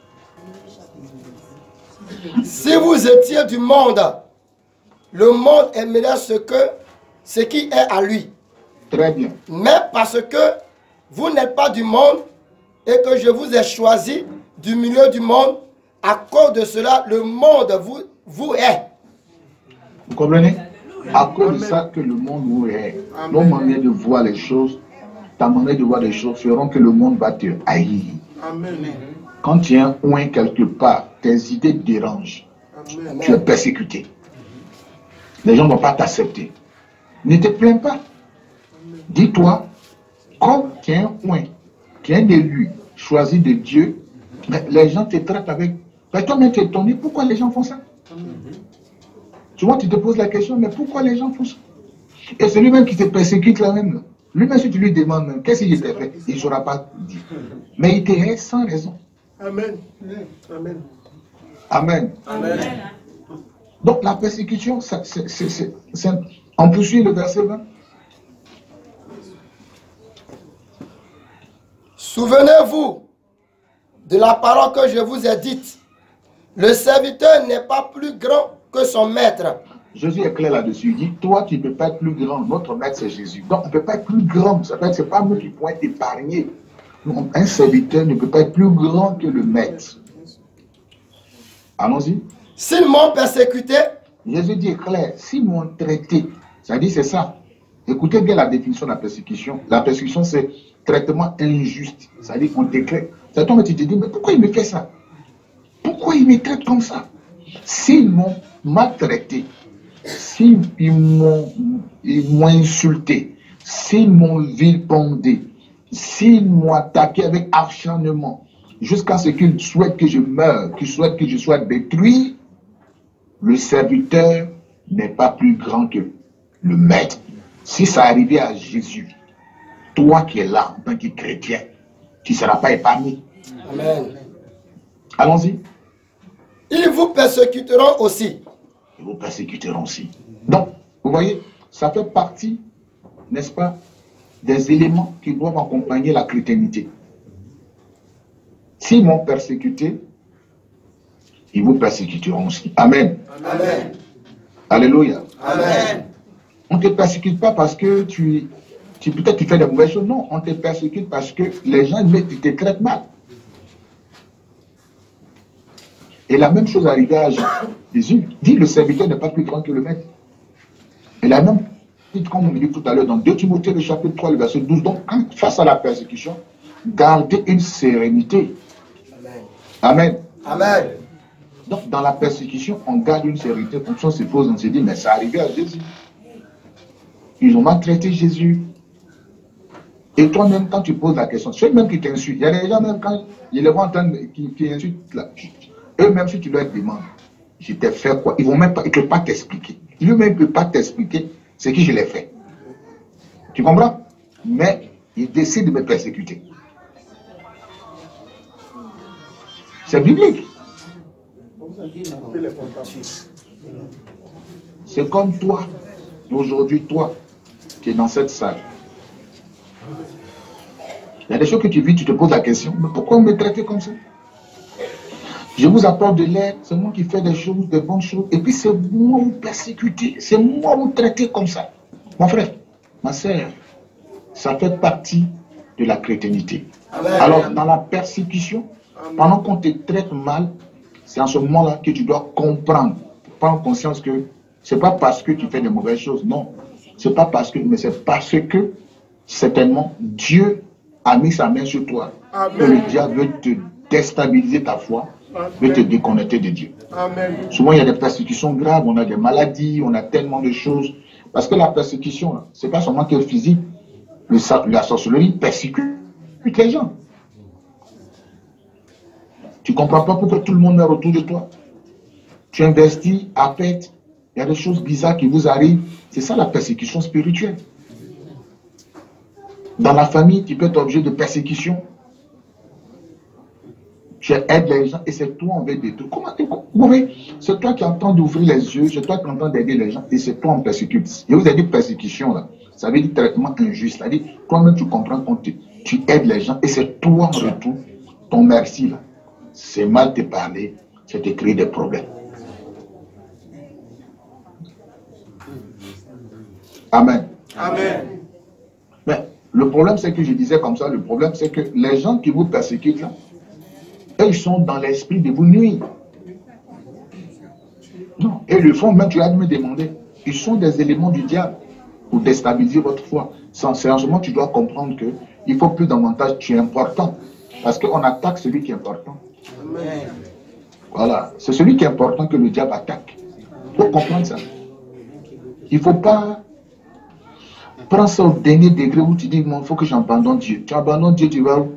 Si vous étiez du monde, le monde aimerait ce que, ce qui est à lui. Très bien. Mais parce que vous n'êtes pas du monde et que je vous ai choisi du milieu du monde, À cause de cela, le monde vous, vous hait. Vous comprenez? À cause de ça que le monde vous hait. Nos manières de voir les choses, ta manière de voir les choses feront que le monde va te haïr. Amen. Quand tu es un oint quelque part, tes idées te dérangent. Amen. Tu es persécuté. Les gens ne vont pas t'accepter. Ne te plains pas. Dis-toi, comme tu es un oint, tu es un élu, choisi de Dieu, les gens te traitent avec... Mais toi-même tu es étonné, pourquoi les gens font ça? Tu vois, tu te poses la question, mais pourquoi les gens font ça? Et c'est lui-même qui te persécute là-même. Lui-même, si tu lui demandes, qu'est-ce qu'il t'a fait? Il ne saura pas dire. Mais il te hait sans raison. Amen. Amen. Amen. Amen. Donc la persécution, c'est... On poursuit le verset vingt. Souvenez-vous de la parole que je vous ai dite. Le serviteur n'est pas plus grand que son maître. Jésus est clair là-dessus. Il dit, toi, tu ne peux pas être plus grand. Notre maître, c'est Jésus. Donc, on ne peut pas être plus grand. Ça peut être, c'est pas nous qui pouvons être épargnés. Donc, un serviteur ne peut pas être plus grand que le maître. Allons-y. S'ils m'ont persécuté, Jésus dit clair, s'ils m'ont traité, ça dit c'est ça. Écoutez bien la définition de la persécution. La persécution, c'est traitement injuste. Ça dit qu'on déclare. C'est toi, tu te dis, mais pourquoi il me fait ça? Pourquoi il me traite comme ça? S'ils m'ont maltraité, s'ils m'ont insulté, s'ils m'ont vilipendé, s'ils m'ont attaqué avec acharnement, jusqu'à ce qu'ils souhaitent que je meure, qu'ils souhaitent que je sois détruit, le serviteur n'est pas plus grand que le maître. Si ça arrivait à Jésus, toi qui es là en tant que chrétien, tu ne seras pas épargné. Amen. Allons-y. Ils vous persécuteront aussi. Ils vous persécuteront aussi. Donc, vous voyez, ça fait partie, n'est-ce pas, des éléments qui doivent accompagner la chrétienté. S'ils m'ont persécuté, ils vous persécuteront aussi. Amen. Amen. Alléluia. Amen. On ne te persécute pas parce que tu, tu peut-être tu fais des mauvaises choses. Non, on te persécute parce que les gens ils te traitent mal. Et la même chose arrivait à Jésus. Dit le serviteur n'est pas plus grand que le maître. Et la même chose, comme on dit tout à l'heure dans deux Timothée, le chapitre trois, le verset douze. Donc, quand, face à la persécution, gardez une sérénité. Amen. Amen. Donc, dans la persécution, on garde une sérénité. Comme ça, on se pose, on se dit, mais ça arrivait à Jésus. Ils ont maltraité Jésus. Et toi-même, quand tu poses la question, ceux même qui t'insultent, il y a des gens même quand ils les voient entendre qui, qui insultent là. Eux-mêmes, si tu leur demandes, je t'ai fait quoi? Ils ne vont même pas, ils peuvent pas t'expliquer. Lui-même ne peut pas t'expliquer ce que je l'ai fait. Tu comprends? Mais ils décident de me persécuter. C'est biblique. C'est comme toi, aujourd'hui, toi, qui es dans cette salle. Il y a des choses que tu vis, tu te poses la question, mais pourquoi me traiter comme ça? Je vous apporte de l'aide, c'est moi qui fais des choses, des bonnes choses, et puis c'est moi vous persécutez, c'est moi vous traitez comme ça. Mon frère, ma soeur, ça fait partie de la chrétienté. Amen. Alors, dans la persécution, Amen. Pendant qu'on te traite mal, c'est en ce moment-là que tu dois comprendre, prendre conscience que ce n'est pas parce que tu fais de mauvaises choses, non. Ce n'est pas parce que, mais c'est parce que, certainement, Dieu a mis sa main sur toi. Amen. Que le diable veut te déstabiliser ta foi, Amen. Veut te déconnecter de Dieu. Amen. Souvent, il y a des persécutions graves, on a des maladies, on a tellement de choses. Parce que la persécution, ce n'est pas seulement que physique. Le, la sorcellerie persécute les gens. Tu ne comprends pas pourquoi tout le monde est autour de toi. Tu investis à perte. Il y a des choses bizarres qui vous arrivent. C'est ça la persécution spirituelle. Dans la famille, tu peux être objet de persécution. Tu aides les gens et c'est toi en veut de tout. Comment tu c'est toi qui es en train d'ouvrir les yeux, c'est toi qui es en train d'aider les gens et c'est toi en persécute. Je vous ai dit persécution là. Ça veut dire traitement injuste. Ça veut dire toi-même tu comprends quand tu, tu aides les gens et c'est toi en retour. Ton merci là. C'est mal te parler, c'est te créer des problèmes. Amen. Amen. Mais le problème c'est que je disais comme ça, le problème c'est que les gens qui vous persécutent là, Et ils sont dans l'esprit de vous nuire. Non. Et le fond, même tu as me demandé, ils sont des éléments du diable pour déstabiliser votre foi. Sincèrement, tu dois comprendre que il faut plus davantage, tu es important. Parce qu'on attaque celui qui est important. Amen. Voilà. C'est celui qui est important que le diable attaque. Il faut comprendre ça. Il ne faut pas prendre ça au dernier degré où tu dis, il faut que j'abandonne Dieu. Tu abandonnes Dieu, tu vas où?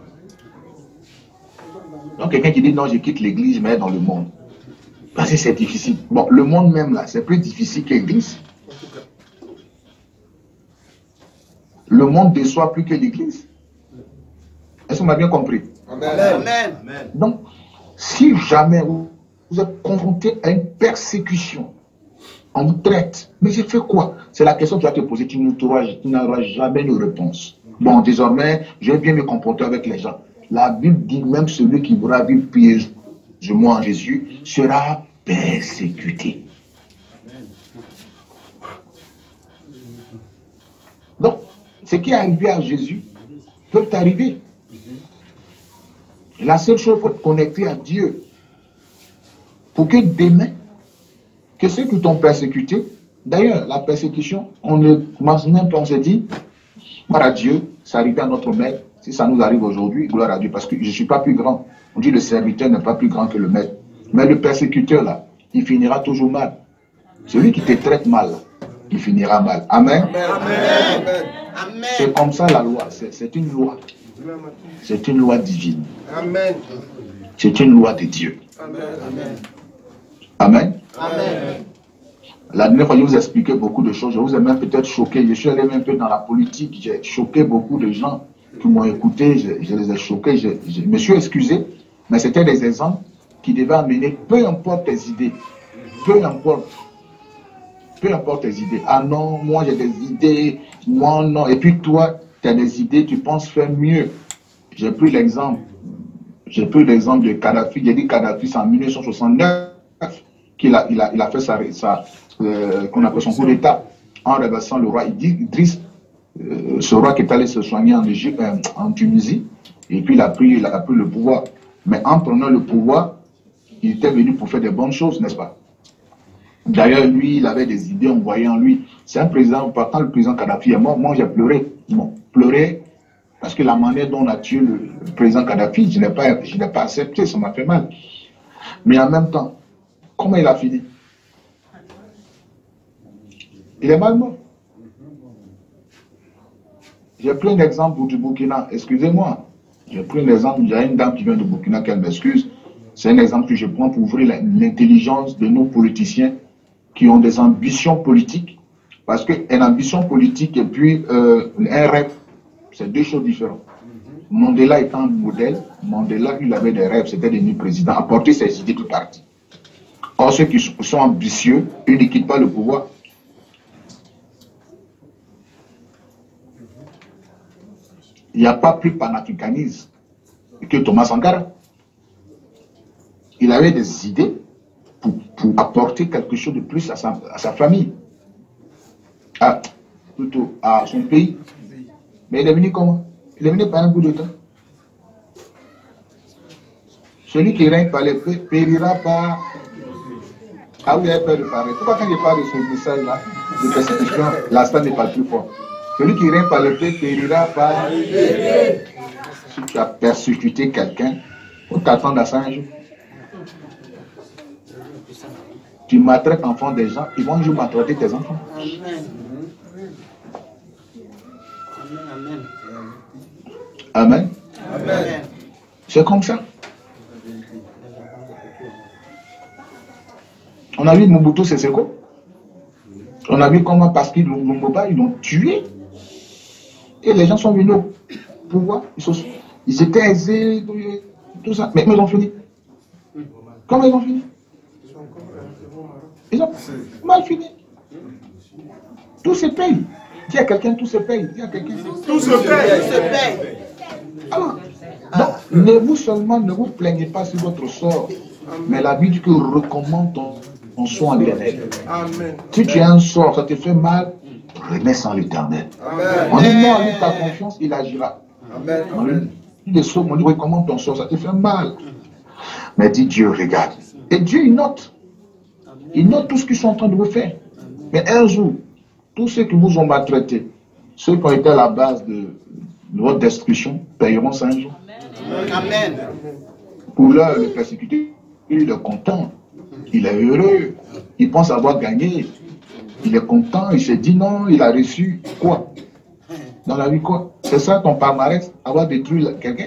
Donc quelqu'un qui dit, non, je quitte l'église, je vais dans le monde. Parce que c'est difficile. Bon, le monde même là, c'est plus difficile que l'église. Le monde déçoit plus que l'église. Est-ce qu'on m'a bien compris? Amen. Amen. Donc, si jamais vous, vous êtes confronté à une persécution, on vous traite, mais j'ai fait quoi? C'est la question que tu vas te poser, tu n'auras jamais une réponse. Bon, désormais, je vais bien me comporter avec les gens. La Bible dit même celui qui voudra vivre pieusement en Jésus sera persécuté. Donc, ce qui est arrivé à Jésus peut t'arriver. La seule chose, il faut te connecter à Dieu. Pour que demain, que ceux qui t'ont persécuté, d'ailleurs, la persécution, on ne même pas, on se dit, gloire à Dieu, ça arrive à notre maître. Si ça nous arrive aujourd'hui, gloire à Dieu, parce que je ne suis pas plus grand. On dit le serviteur n'est pas plus grand que le maître. Mais le persécuteur, là, il finira toujours mal. Celui qui te traite mal, il finira mal. Amen. Amen. Amen. C'est comme ça la loi. C'est une loi. C'est une loi divine. Amen. C'est une loi de Dieu. Amen. Amen. Amen. La dernière fois, je vous ai expliqué beaucoup de choses. Je vous ai même peut-être choqué. Je suis allé un peu dans la politique. J'ai choqué beaucoup de gens qui m'ont écouté. Je, je les ai choqués. Je, je me suis excusé. Mais c'était des exemples qui devaient amener, peu importe tes idées, peu importe, peu importe tes idées. Ah non, moi j'ai des idées, moi non. Et puis toi, tu as des idées, tu penses faire mieux. J'ai pris l'exemple. J'ai pris l'exemple de Kadhafi. J'ai dit Kadhafi, c'est en mille neuf cent soixante-neuf qu'il a, il a, il a fait sa, sa euh, qu'on appelle son coup d'État en renversant le roi Idriss, euh, ce roi qui est allé se soigner en Égypte, euh, en Tunisie, et puis il a pris, il a pris le pouvoir. Mais en prenant le pouvoir, il était venu pour faire des bonnes choses, n'est-ce pas? D'ailleurs, lui, il avait des idées, on voyait en lui. C'est un président, quand le président Kadhafi est mort, moi j'ai pleuré. Bon, pleuré, parce que la manière dont on a tué le, le président Kadhafi, je n'ai pas, je n'ai pas accepté, ça m'a fait mal. Mais en même temps, comment il a fini? Il est mal mort. J'ai pris un exemple du Burkina, excusez-moi. J'ai pris un exemple, il y a une dame qui vient de Burkina, qu'elle m'excuse. C'est un exemple que je prends pour ouvrir l'intelligence de nos politiciens qui ont des ambitions politiques. Parce qu'une ambition politique et puis euh, un rêve, c'est deux choses différentes. Mandela étant un modèle, Mandela, il avait des rêves, c'était devenu président, apporter ses idées tout parti. Or, ceux qui sont ambitieux, ils ne quittent pas le pouvoir. Il n'y a pas plus panafricanisme que Thomas Sankara. Il avait des idées pour, pour apporter quelque chose de plus à sa, à sa famille, à, plutôt à son pays. Mais il est venu comment? Il est venu par un bout de temps. Celui qui règne par l'épée périra par... Ah oui, il a peur de parler. Pourquoi quand je parle de ce message-là, de persécution, l'instant n'est pas plus fort? Celui qui règne par l'épée périra par l'épée. Si tu as persécuté quelqu'un, faut t'attendre à ça un jour. Tu maltraites enfants des gens, ils vont un jour maltraiter tes enfants. Amen. Amen. Amen. C'est comme ça. On a vu Mobutu Seseko. On a vu comment, parce qu'ils ils l'ont tué. Et les gens sont venus au pouvoir. Ils, sont, ils étaient aisés, tout ça. Mais, mais ils ont fini. Comment ils ont fini? Ils ont mal fini. Tout se paye. Dis à quelqu'un, tout se paye. Dis à quelqu'un. Tout se paye. Tout se paye. Alors, donc, ne vous seulement, ne vous plaignez pas sur votre sort. Mais la Bible dit que recommande ton, ton sort à l'Éternel. Si tu as un sort, ça te fait mal, remets ça à l'Éternel. En lui mettant ta confiance, il agira. Amen. des sauts, on dit, oui, comment ton sort, ça te fait mal. Mais dit Dieu, regarde. Et Dieu, il note. Il note tout ce qu'ils sont en train de vous faire. Mais un jour, tous ceux qui vous ont maltraité, ceux qui ont été à la base de, de votre destruction, payeront ça un jour. Amen. Pour l'heure, le persécuté, il est content. Il est heureux. Il pense avoir gagné. Il est content. Il se dit non, il a reçu quoi? Dans la vie, quoi? C'est ça ton palmarès, avoir détruit quelqu'un?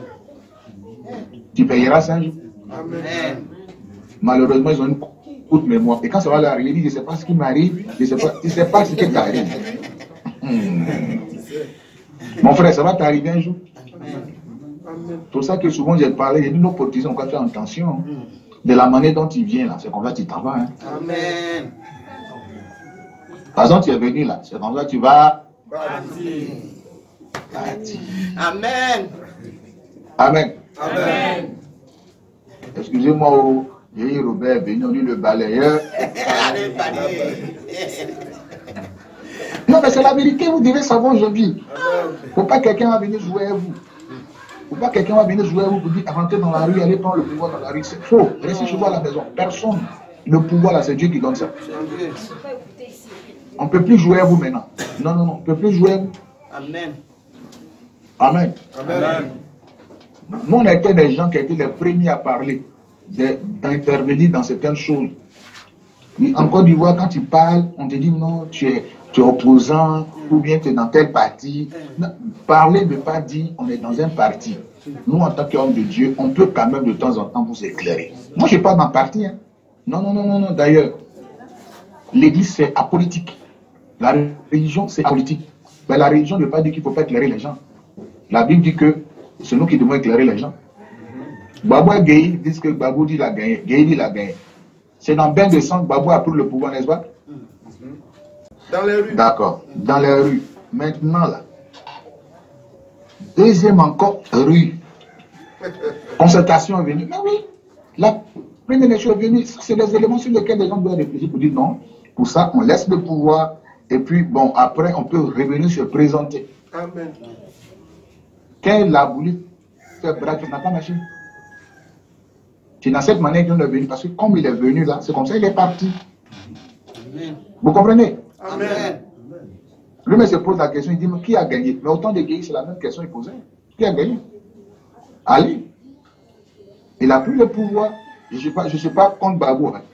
Tu payeras ça un jour. Amen. Malheureusement, ils ont une courte mémoire. Et quand ça va leur arriver, ils disent, je ne sais pas ce qui m'arrive, je ne sais pas, je sais pas ce qui t'arrive. Hmm. Mon frère, ça va t'arriver un jour. C'est pour ça que souvent j'ai parlé, j'ai dit nos politiciens ont qu'à faire attention de la manière dont ils viennent là. C'est comme ça que tu t'en vas. Hein. Amen. Par exemple, tu es venu là, c'est comme ça que tu vas. Amen. Amen. Amen. Excusez-moi, j'ai eu Robert venu, lui le balayeur. Allez, balayeur. Non, mais c'est la vérité, vous devez savoir aujourd'hui. Il ne faut pas que quelqu'un va venir jouer à vous. Il ne faut pas que quelqu'un va venir jouer à vous pour dire rentrer dans la rue, aller prendre le pouvoir dans la rue. C'est faux. Restez chez vous à la maison. Personne. Le pouvoir là, c'est Dieu qui donne ça. On ne peut plus jouer à vous maintenant. Non, non, non. On ne peut plus jouer à vous. Amen. Amen. Amen. Nous, on était des gens qui étaient les premiers à parler, d'intervenir dans certaines choses. En Côte d'Ivoire, quand tu parles, on te dit non, tu es, tu es opposant, ou bien tu es dans tel parti. Non, parler ne veut pas dire on est dans un parti. Nous, en tant qu'hommes de Dieu, on peut quand même de temps en temps vous éclairer. Moi, je ne suis pas dans le parti. Hein. Non, non, non, non, non. D'ailleurs, l'église, c'est apolitique. La religion, c'est apolitique. Mais la religion ne veut pas dire qu'il ne faut pas éclairer les gens. La Bible dit que c'est nous qui devons éclairer les gens. Babou et Gueye disent que Babou dit la gagné. Gueye dit la gagné. C'est dans bain de sang que Babou a pris le pouvoir, n'est-ce pas? Dans les rues. D'accord. Dans les rues. Maintenant, là. Deuxième encore, rue. Concertation est venue. Mais oui, la première des choses est venue. C'est les éléments sur lesquels les gens doivent réfléchir pour dire non. Pour ça, on laisse le pouvoir. Et puis, bon, après, on peut revenir se présenter. Amen. Quand il a voulu faire braque, il n'a pas marché. C'est dans cette manière qu'il est venu. Parce que comme il est venu là, c'est comme ça qu'il est parti. Amen. Vous comprenez? Amen. Lui-même se pose la question, il dit, mais qui a gagné? Mais autant de gagner, c'est la même question qu'il posait. Qui a gagné? Ali. Il a pris le pouvoir. Je ne suis pas, je suis pas contre Babou. Hein.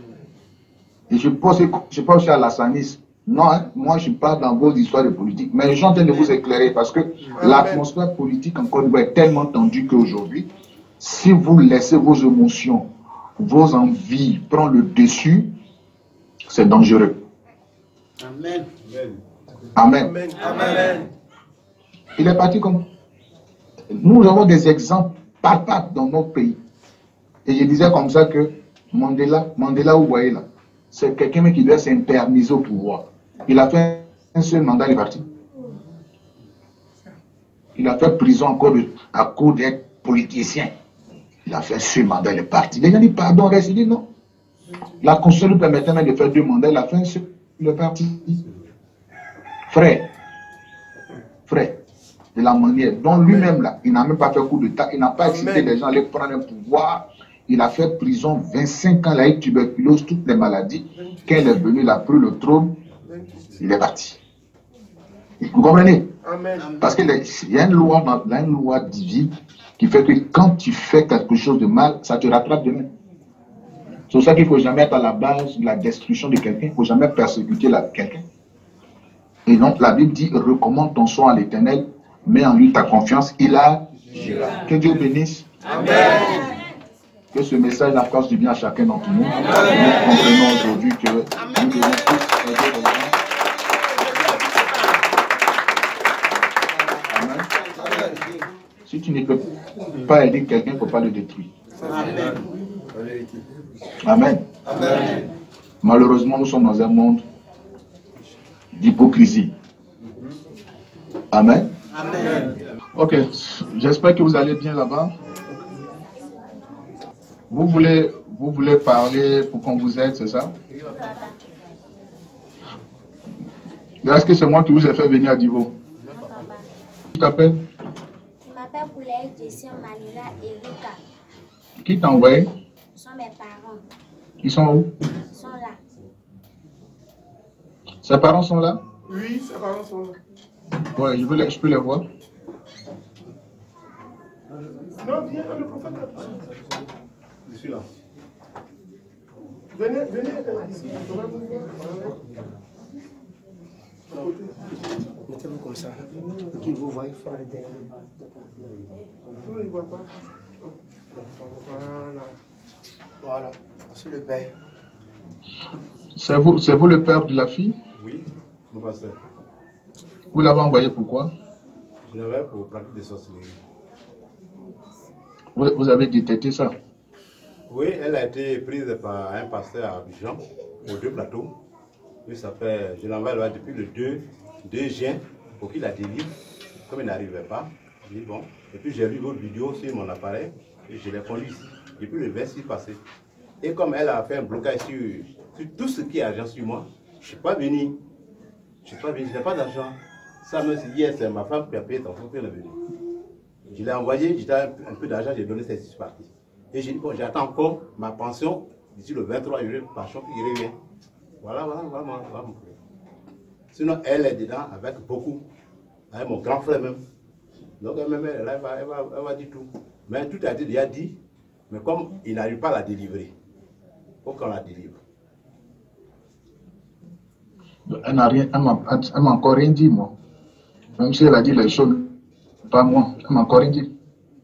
Et je ne suis pas aussi à la Sanis. Non, hein, moi je ne suis pas dans vos histoires de politique. Mais je suis en train de vous éclairer parce que l'atmosphère politique en Côte d'Ivoire est tellement tendue qu'aujourd'hui, si vous laissez vos émotions, vos envies prendre le dessus, c'est dangereux. Amen. Amen. Amen. Amen. Il est parti comme... Nous avons des exemples palpables dans notre pays. Et je disais comme ça que Mandela, Mandela, vous voyez là, c'est quelqu'un qui doit s'interniser au pouvoir. Il a fait un seul mandat, il est parti. Il a fait prison encore de, à cause d'être politicien. Il a fait un seul mandat, il est parti. Les gens disent pardon, reste, il dit non. La Constitution lui permettait même de faire deux mandats, il a fait un seul, il est parti. Frère, frère, de la manière dont lui-même là, il n'a même pas fait coup d'État, il n'a pas excité les gens à aller prendre un pouvoir. Il a fait prison vingt-cinq ans, il a eu tuberculose, toutes les maladies. Quand il est venu, il a pris le trône, il est parti. Vous comprenez? Amen. Parce qu'il y a une loi, il y a une loi divine qui fait que quand tu fais quelque chose de mal, ça te rattrape demain. C'est pour ça qu'il ne faut jamais être à la base de la destruction de quelqu'un, il ne faut jamais persécuter quelqu'un. Et donc la Bible dit, recommande ton soin à l'Éternel, mets en lui ta confiance, il a... Que Dieu bénisse. Amen. Que ce message apporte du bien à chacun d'entre nous. Nous comprenons aujourd'hui que nous devons tous aider les gens. Amen. Si tu ne peux pas aider quelqu'un, il ne faut pas le détruire. Amen. Amen. Amen. Malheureusement, nous sommes dans un monde d'hypocrisie. Amen. Amen. Ok, j'espère que vous allez bien là-bas. Vous voulez, vous voulez parler pour qu'on vous aide, c'est ça? Est-ce que c'est moi qui vous ai fait venir à Divo? Tu t'appelles? Je m'appelle envoyé pour les Jessie, Manila et Erika. Qui t'a envoyé? Ce sont mes parents. Ils sont où? Ils sont là. Ses parents sont là? Oui, ses parents sont là. Ouais, je, veux les, je peux les voir. Non, viens, le prophète. Je suis là. Venez, venez. Mettez-vous comme ça. Qu'il vous voie fort derrière. Non, il ne voit pas. Voilà. Voilà, c'est le père. C'est vous, c'est vous le père de la fille? Oui, mon pasteur. Vous l'avez envoyé pourquoi? Je l'avais pour pratiquer des sorcelleries. Vous, vous avez détecté ça? Oui, elle a été prise par un pasteur à Abidjan, aux deux plateaux. Il s'appelle, je l'envoie là depuis le deux juin pour qu'il la délivre. Comme il n'arrivait pas, je dis bon. Et puis j'ai vu votre vidéo sur mon appareil et je l'ai conduit ici. Depuis le vingt-six passé. Et comme elle a fait un blocage sur, sur tout ce qui est argent sur moi, je ne suis pas venu. Je ne suis pas venu, je n'ai pas d'argent. Ça me dit hier, c'est ma femme qui a payé ton frère qui est venu. Je l'ai envoyé, j'ai un, un peu d'argent, j'ai donné cette partie. Et j'ai dit, bon, j'attends encore ma pension d'ici le vingt-trois juillet, pension qui revient. Voilà, voilà, voilà, voilà, voilà mon frère. Sinon, elle est dedans avec beaucoup, avec mon grand frère même. Donc, elle, même, elle, va, elle, va, elle va dire tout. Mais tout a été déjà dit, mais comme il n'arrive pas à la délivrer, il faut qu'on la délivre. Elle n'a rien, elle m'a encore rien dit, moi. Même si elle a dit les choses, pas moi, elle m'a encore rien dit.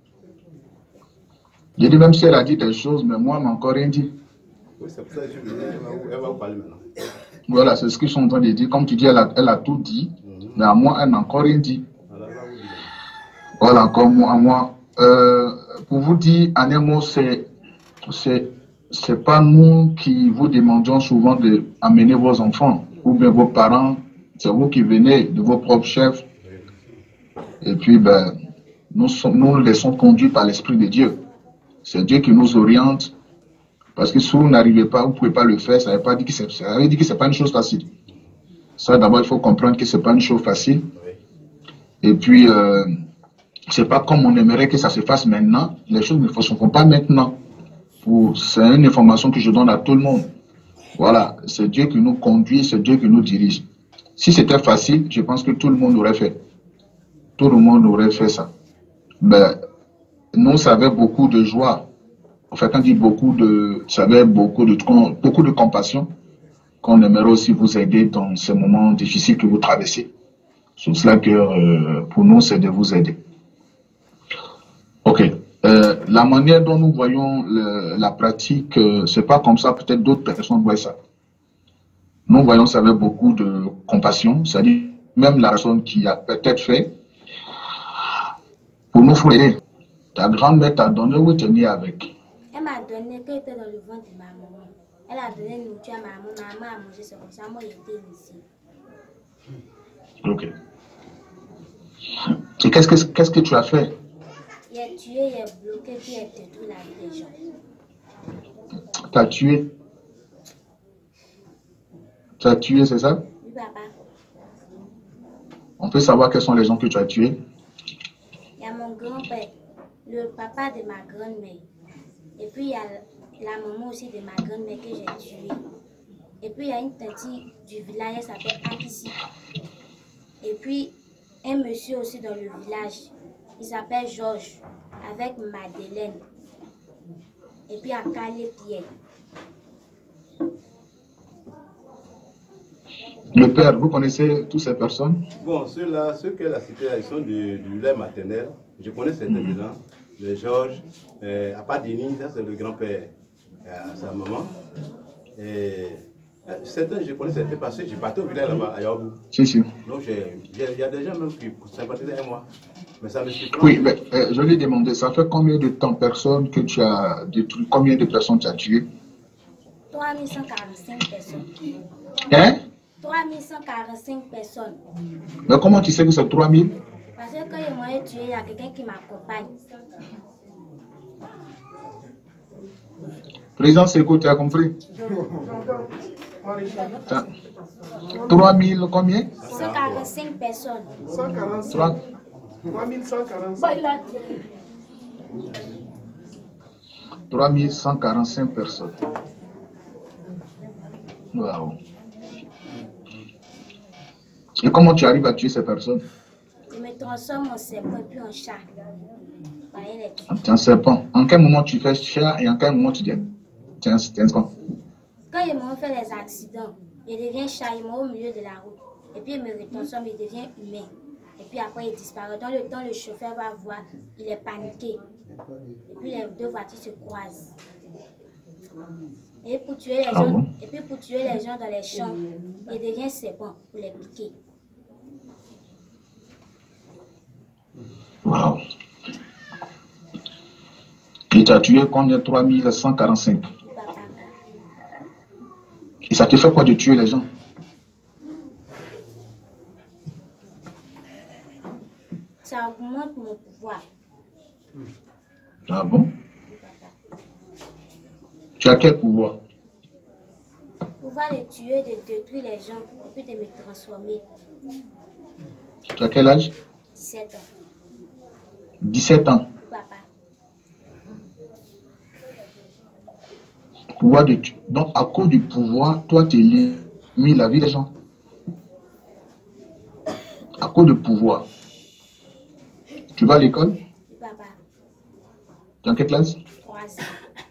J'ai dit même si elle a dit des choses, mais moi, elle m'a encore rien dit. Oui, c'est pour ça que je dis, elle va vous parler maintenant. Voilà, c'est ce qu'ils sont en train de dire. Comme tu dis, elle a, elle a tout dit, mm-hmm. mais à moi, elle n'a encore rien dit. Alors, voilà, comme à moi. Euh, pour vous dire, en un mot, c'est c'est pas nous qui vous demandons souvent d'amener vos enfants ou bien vos parents. C'est vous qui venez de vos propres chefs. Et puis, ben, nous, sommes, nous nous laissons conduire par l'Esprit de Dieu. C'est Dieu qui nous oriente. Parce que si vous n'arrivez pas, vous ne pouvez pas le faire, ça ne veut pas dire que ce n'est pas une chose facile. Ça, d'abord, il faut comprendre que ce n'est pas une chose facile. Et puis, euh, ce n'est pas comme on aimerait que ça se fasse maintenant. Les choses ne se font pas maintenant. C'est une information que je donne à tout le monde. Voilà, c'est Dieu qui nous conduit, c'est Dieu qui nous dirige. Si c'était facile, je pense que tout le monde aurait fait. Tout le monde aurait fait ça. Mais nous, ça avait beaucoup de joie. En fait, on dit beaucoup de, ça avait beaucoup de, beaucoup de compassion, qu'on aimerait aussi vous aider dans ces moments difficiles que vous traversez. C'est cela que euh, pour nous, c'est de vous aider. Ok. Euh, la manière dont nous voyons le, la pratique, euh, c'est pas comme ça. Peut-être d'autres personnes voient ça. Nous voyons ça avec beaucoup de compassion. C'est-à-dire même la personne qui a peut-être fait, pour nous faut aider. Ta grand-mère t'a donné ou tu es né avec? Elle m'a donné quand elle était dans le ventre de ma maman. Elle a donné une nourriture à ma maman. Ma maman a mangé, c'est comme ça. Moi, j'étais ici. Ok. Et qu'est-ce que, qu'est-ce que tu as fait? Il a tué, il a bloqué, puis il a détruit la vie des gens. Tu as tué? Tu as tué, c'est ça? Oui, papa. On peut savoir quels sont les gens que tu as tués? Il y a mon grand-père, le papa de ma grand-mère. Et puis, il y a la maman aussi de ma grand-mère que j'ai tuée. Et puis, il y a une tante du village, elle s'appelle Akissi. Et puis, un monsieur aussi dans le village, il s'appelle Georges, avec Madeleine. Et puis, à Calais-Pierre. Le père, vous connaissez toutes ces personnes? Bon, ceux-là, ceux qu'elle a cités, ils sont du, du lait maternel. Je connais certains mm-hmm. dedans. Le Georges, euh, à part Denis, ça c'est le grand-père à sa maman. Et euh, certains, je connais certains parce que j'ai parti au village là-bas, à Yaoubou. Si, si. Donc il y a des gens même qui sympathisent avec moi. Mais ça me suffit. Oui, mais euh, je lui ai demandé, ça fait combien de temps personne que tu as détruit, combien de personnes tu as tuées? trois mille cent quarante-cinq personnes. Hein? trois mille cent quarante-cinq personnes. Mais comment tu sais que c'est trois mille? Parce que quand ils m'ont tué, il y a quelqu'un qui m'accompagne. Président Seko, tu as compris? trois mille combien? cent quarante-cinq personnes. trois trois mille cent quarante-cinq. Bah, il a trois mille cent quarante-cinq personnes. Waouh. Et comment tu arrives à tuer ces personnes? Je me transforme en serpent et puis en chat. Voyez les tuer. Tu es un serpent. En quel moment tu fais chat et en quel moment tu deviens tu es un serpent? Quand ils m'ont fait les accidents, je deviens chat, ils m'ont au milieu de la route. Et puis il me retransforme, il devient humain. Et puis après il disparaît. Dans le temps, le chauffeur va voir, il est paniqué. Et puis les deux voitures se croisent. Et pour tuer les Ah gens, bon? et puis pour tuer les gens dans les champs, il devient serpent pour les piquer. Waouh. Et tu as tué combien? trois mille cent quarante-cinq. Papa. Et ça te fait quoi de tuer les gens? Ça augmente mon pouvoir. Ah bon? Tu as quel pouvoir? Pouvoir de tuer, de détruire les gens et puis de me transformer. Tu as quel âge? dix-sept ans. dix-sept ans. Papa. Pouvoir de tu- Donc, à cause du pouvoir, toi, tu élimines la vie des gens. À cause du pouvoir. Tu vas à l'école? Papa. Dans quelle classe? trois ans.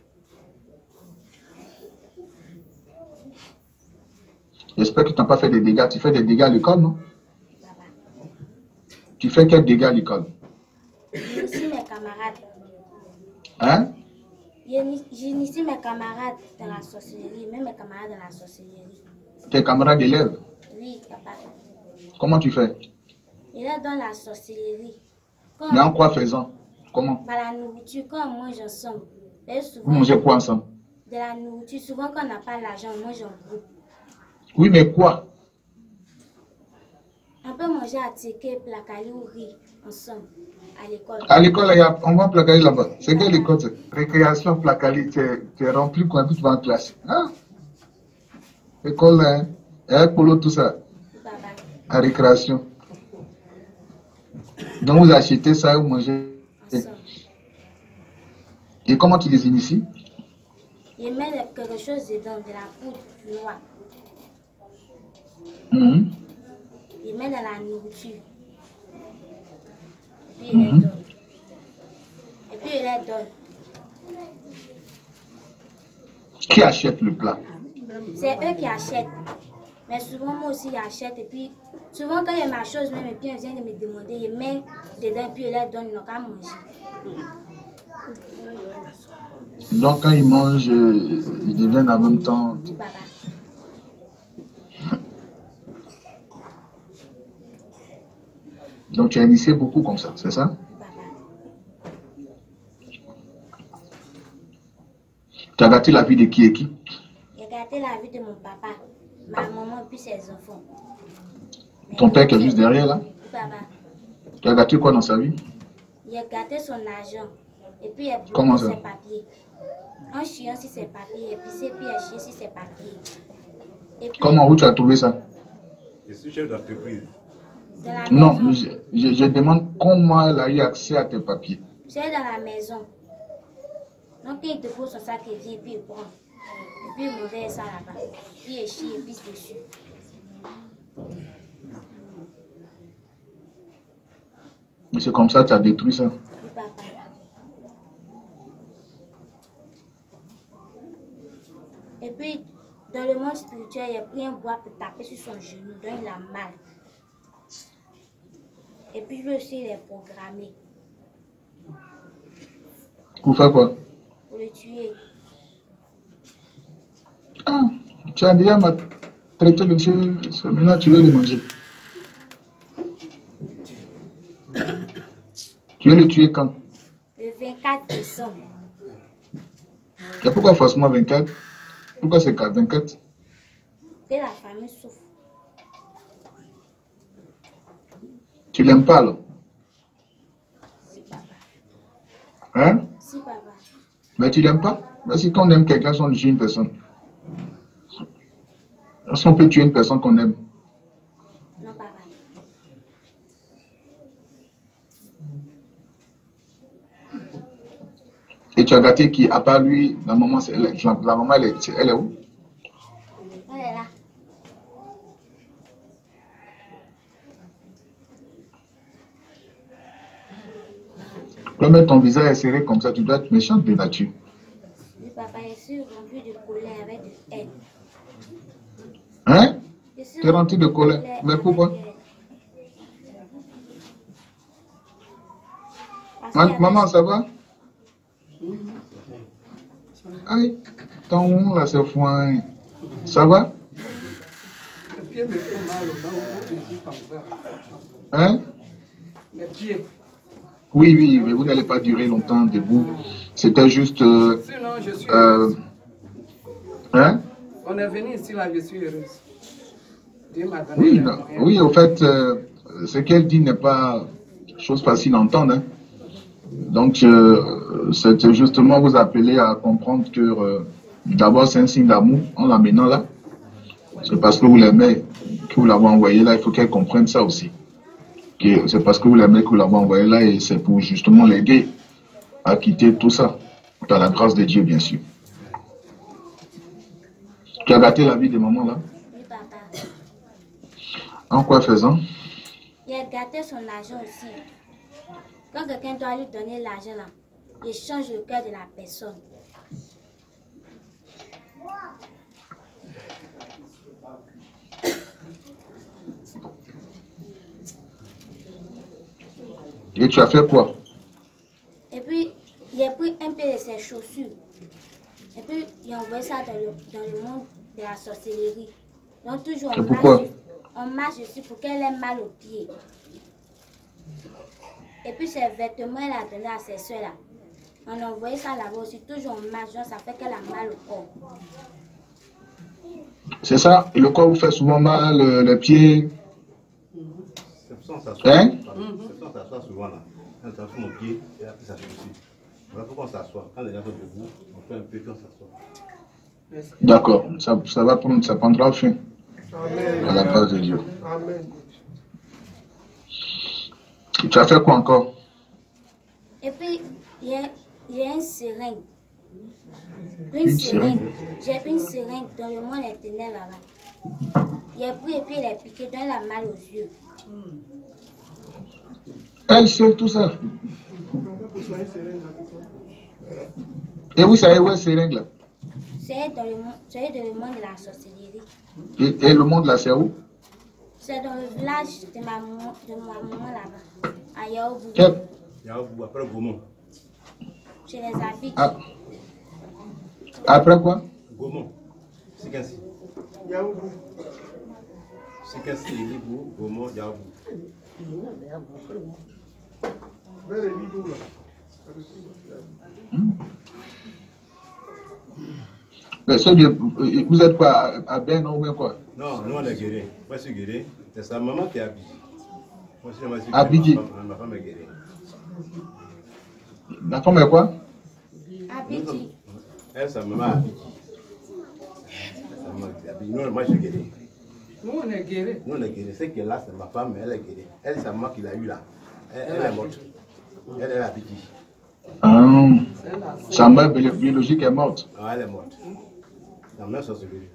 J'espère que tu n'as pas fait des dégâts. Tu fais des dégâts à l'école, non? Papa. Tu fais quels dégâts à l'école? J'initie mes camarades. Hein? J'initie mes camarades dans la sorcellerie, même mes camarades dans la sorcellerie. Tes camarades élèves? Oui, papa. Comment tu fais? Il est dans la sorcellerie. Quand Mais en quoi faisant? Comment? par la nourriture, quand on mange ensemble, et Vous souvent, mangez quoi ensemble? de la nourriture, souvent quand on n'a pas l'argent, on mange en groupe. Oui, mais quoi? On peut manger à ticket, placali ou riz ensemble à l'école. À l'école, il y a- on va placaler là-bas. C'est quelle école? c'est Récréation, placaler, tu es, tu es rempli quand tu vas en classe. Hein? École, hein? Et polo, tout ça. Papa. À récréation. Donc vous achetez ça et vous mangez. Ensemble. Et comment tu les inities? Il met de- quelque chose dedans, de la poudre noire. Mhm. Il met dans la nourriture. Et puis il les Mhm. donne. Et puis il les donne. Qui achète le plat? C'est eux qui achètent. Mais souvent, moi aussi, j'achète. Et puis, souvent, quand il y a ma chose, même, et puis, ils viennent de me demander, ils mettent dedans, puis ils leur donnent, ils n'ont qu'à manger. Donc quand ils mangent, euh, ils deviennent en même temps. Papa. Donc tu as initié beaucoup comme ça, c'est ça? Papa. Tu as gâté la vie de qui et qui? J'ai gâté la vie de mon papa, ma maman, puis ses enfants. Ton père qui est juste derrière là? Papa. Tu as gâté quoi dans sa vie? Il a gâté son argent. Et puis, il a Comment bloqué ça? ses papiers. En chiant sur ses papiers, et puis, c'est puis il a chié sur ses papiers. Et puis, Comment, où tu as trouvé ça? Je suis chef d'entreprise. dans la Non, maison, je, je- je demande comment elle a eu accès à tes papiers. c'est dans la maison. Donc, il te pose son sac, il vient, puis il prend. Et puis, il m'envoie ça là-bas. Puis, il chie, et puis, c'est dessus. Mais c'est comme ça que tu as détruit ça. Oui, papa. Et puis, dans le monde spirituel, il a pris un bois pour taper sur son genou, donc il a mal. Et puis, lui aussi, il est programmé Pour faire quoi? pour le tuer. Ah, tu as déjà traité le monsieur, maintenant tu veux le manger. Tu veux le tuer quand? Le vingt-quatre décembre. Et pourquoi forcément vingt-quatre? Pourquoi c'est vingt-quatre? Que la famille souffre. Tu l'aimes pas alors? Si, papa. Hein? Si, papa. Mais tu l'aimes pas? Mais si on aime quelqu'un, si on tue une personne. Si on peut tuer une personne qu'on aime. Non, papa. Et tu as gâté qui, à part lui, la maman, c'est, la, la maman elle est, elle est où? Elle est là. Comme ton visage est serré comme ça, tu dois être méchante de nature. Oui, papa, je suis rempli de colère avec de haine. Hein? Tu es rempli de colère. Mais pourquoi? Ma, maman, ça va? Aïe, ton là, c'est foin. Ça va? Hein? Oui, oui, mais vous n'allez pas durer longtemps debout. C'était juste... Euh, Sinon, je suis euh, hein? On est venu ici, là, je suis heureuse. Dieu m'a donné Oui, les non, moyens. oui, au fait, euh, ce qu'elle dit n'est pas chose facile à entendre. Hein. Donc, euh, c'est justement vous appeler à comprendre que euh, d'abord, c'est un signe d'amour en l'amenant là. C'est parce que vous l'aimez que vous l'avez envoyé là. Il faut qu'elle comprenne ça aussi. Que c'est parce que vous l'aimez que vous l'avez envoyé là et c'est pour justement l'aider à quitter tout ça. Dans la grâce de Dieu, bien sûr. Tu as gâté la vie de maman là? Oui, papa. En quoi faisant? Il a gâté son argent aussi. Quand quelqu'un doit lui donner l'argent là, il change le cœur de la personne. Et tu as fait quoi? Et puis, il a pris un peu de ses chaussures. Et puis, il a envoyé ça dans le, dans le monde de la sorcellerie. Donc, toujours, on marche, on marche dessus pour qu'elle ait mal aux pieds. Et puis, ses vêtements, elle a donné à ses soeurs là. On a envoyé ça là-bas aussi. Toujours, on marche, donc ça fait qu'elle a mal au corps. C'est ça? Et le corps vous fait souvent mal, le, le pied? C'est pour ça qu'on s'assoit. Hein? C'est pour ça qu'on s'assoit souvent là. On s'assoit mon pied et après ça fait aussi. Voilà pourquoi on s'assoit. Quand les gens sont debout, on fait un peu puis on s'assoit. D'accord, ça, ça va prendre, ça prendra fin. Amen. À la grâce de Dieu. Amen. Et tu as fait quoi encore? Et puis, il y a, il y a une seringue. Une, Une seringue. J'ai pris une seringue dans le monde des ténèbres là-bas. Il a pris et puis il a piqué, donc elle a mal aux yeux. Elle seule, tout ça. Et vous savez où est seringue là? C'est dans le monde, c'est dans le monde de la sorcellerie. Et, et le monde là, c'est où? C'est dans le village de ma maman, de ma maman là-bas, à Yaoubou. Quel? Yaoubou, après Gaumont. Chez les habits. Ah. Après quoi? Gaumont. C'est qu'ainsi. Yaoubou. C'est qu'ainsi, Libou, Gaumont, Yaoubou. Vers les Libou là. Hmm. Mais ça, vous êtes quoi? À Ben ou bien quoi? Non, nous on est guéris. Moi je suis guéri. C'est sa maman qui est habillée. Moi aussi, moi, je suis Habillée. Ma femme, ma femme est guérie. La femme est quoi? Abidji. Elle, sa maman est habillée. Sa maman est habillée. Nous, moi je suis guéri. Nous, on est guéris. Nous on est guéris. C'est que là, c'est ma femme, mais elle est guérie. Elle, c'est sa maman qui l'a eu là. Elle, elle est morte. Elle, elle est habillée. Ah, C'est là. sa mère biologique est morte. Ah, elle est morte. La mère sorcellerie.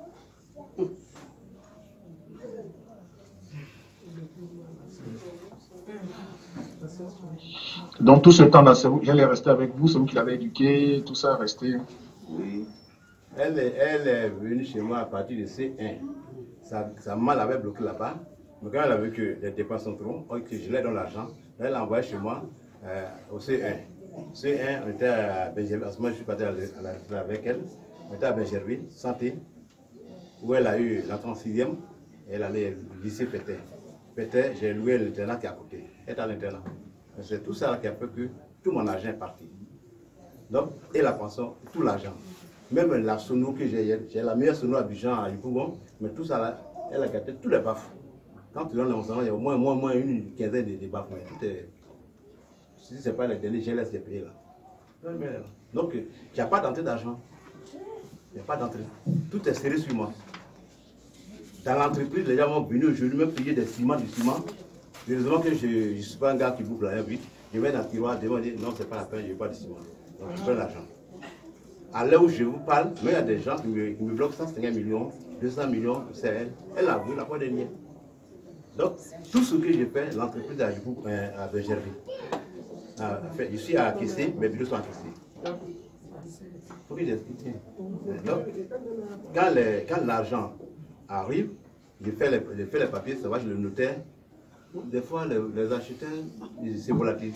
Donc tout ce temps-là, elle est restée avec vous, c'est vous qui l'avez éduquée, tout ça, resté. Oui. Elle est, elle est venue chez moi à partir de C un. Sa, sa maman l'avait bloqué là-bas. Mais quand elle a vu que les dépenses sont trop, que je lui donne l'argent, elle l'a envoyé chez moi euh, au C un. C un, on était à Benjerville. À ce moment, je suis parti à la, avec elle. On était à Benjerville, santé, où elle a eu l'entrée en sixième. Elle allait au lycée Pétain. Pétain, j'ai loué l'internat qui est à côté. Elle est à l'internat. C'est tout ça qui a fait que tout mon argent est parti. Donc, et la pension, tout l'argent. Même la sono que j'ai, j'ai la meilleure sono à Abidjan, à Yopougon, mais tout ça là, elle a gâté tous les baffes. Quand tu donnes l'enseignement, il y a au moins, moins, moins une quinzaine de, de baffes. Mais tout est, si ce n'est pas les délais, je laisse les payer là. Donc, il n'y a pas d'entrée d'argent. Il n'y a pas d'entrée. Tout est serré sur moi. Dans l'entreprise, les gens vont venir aujourd'hui me payer des ciments, du ciment. Heureusement que je ne suis pas un gars qui bouffe la vite. Je mets dans le tiroir, je dis non, ce n'est pas la peine, je n'ai pas de ciment. Donc je prends l'argent. À l'heure où je vous parle, mais il y a des gens qui me, qui me bloquent cent cinquante millions, deux cents millions, c'est elle. Elle a vu la fois dernière. Donc, tout ce que je fais, l'entreprise a avait géré. Je suis à encaisser, mes bureaux sont encaissés. Il faut que j'explique. Donc, quand l'argent arrive, je fais, les, je fais les papiers, ça va chez le notaire. Des fois, les, les acheteurs, c'est volatile.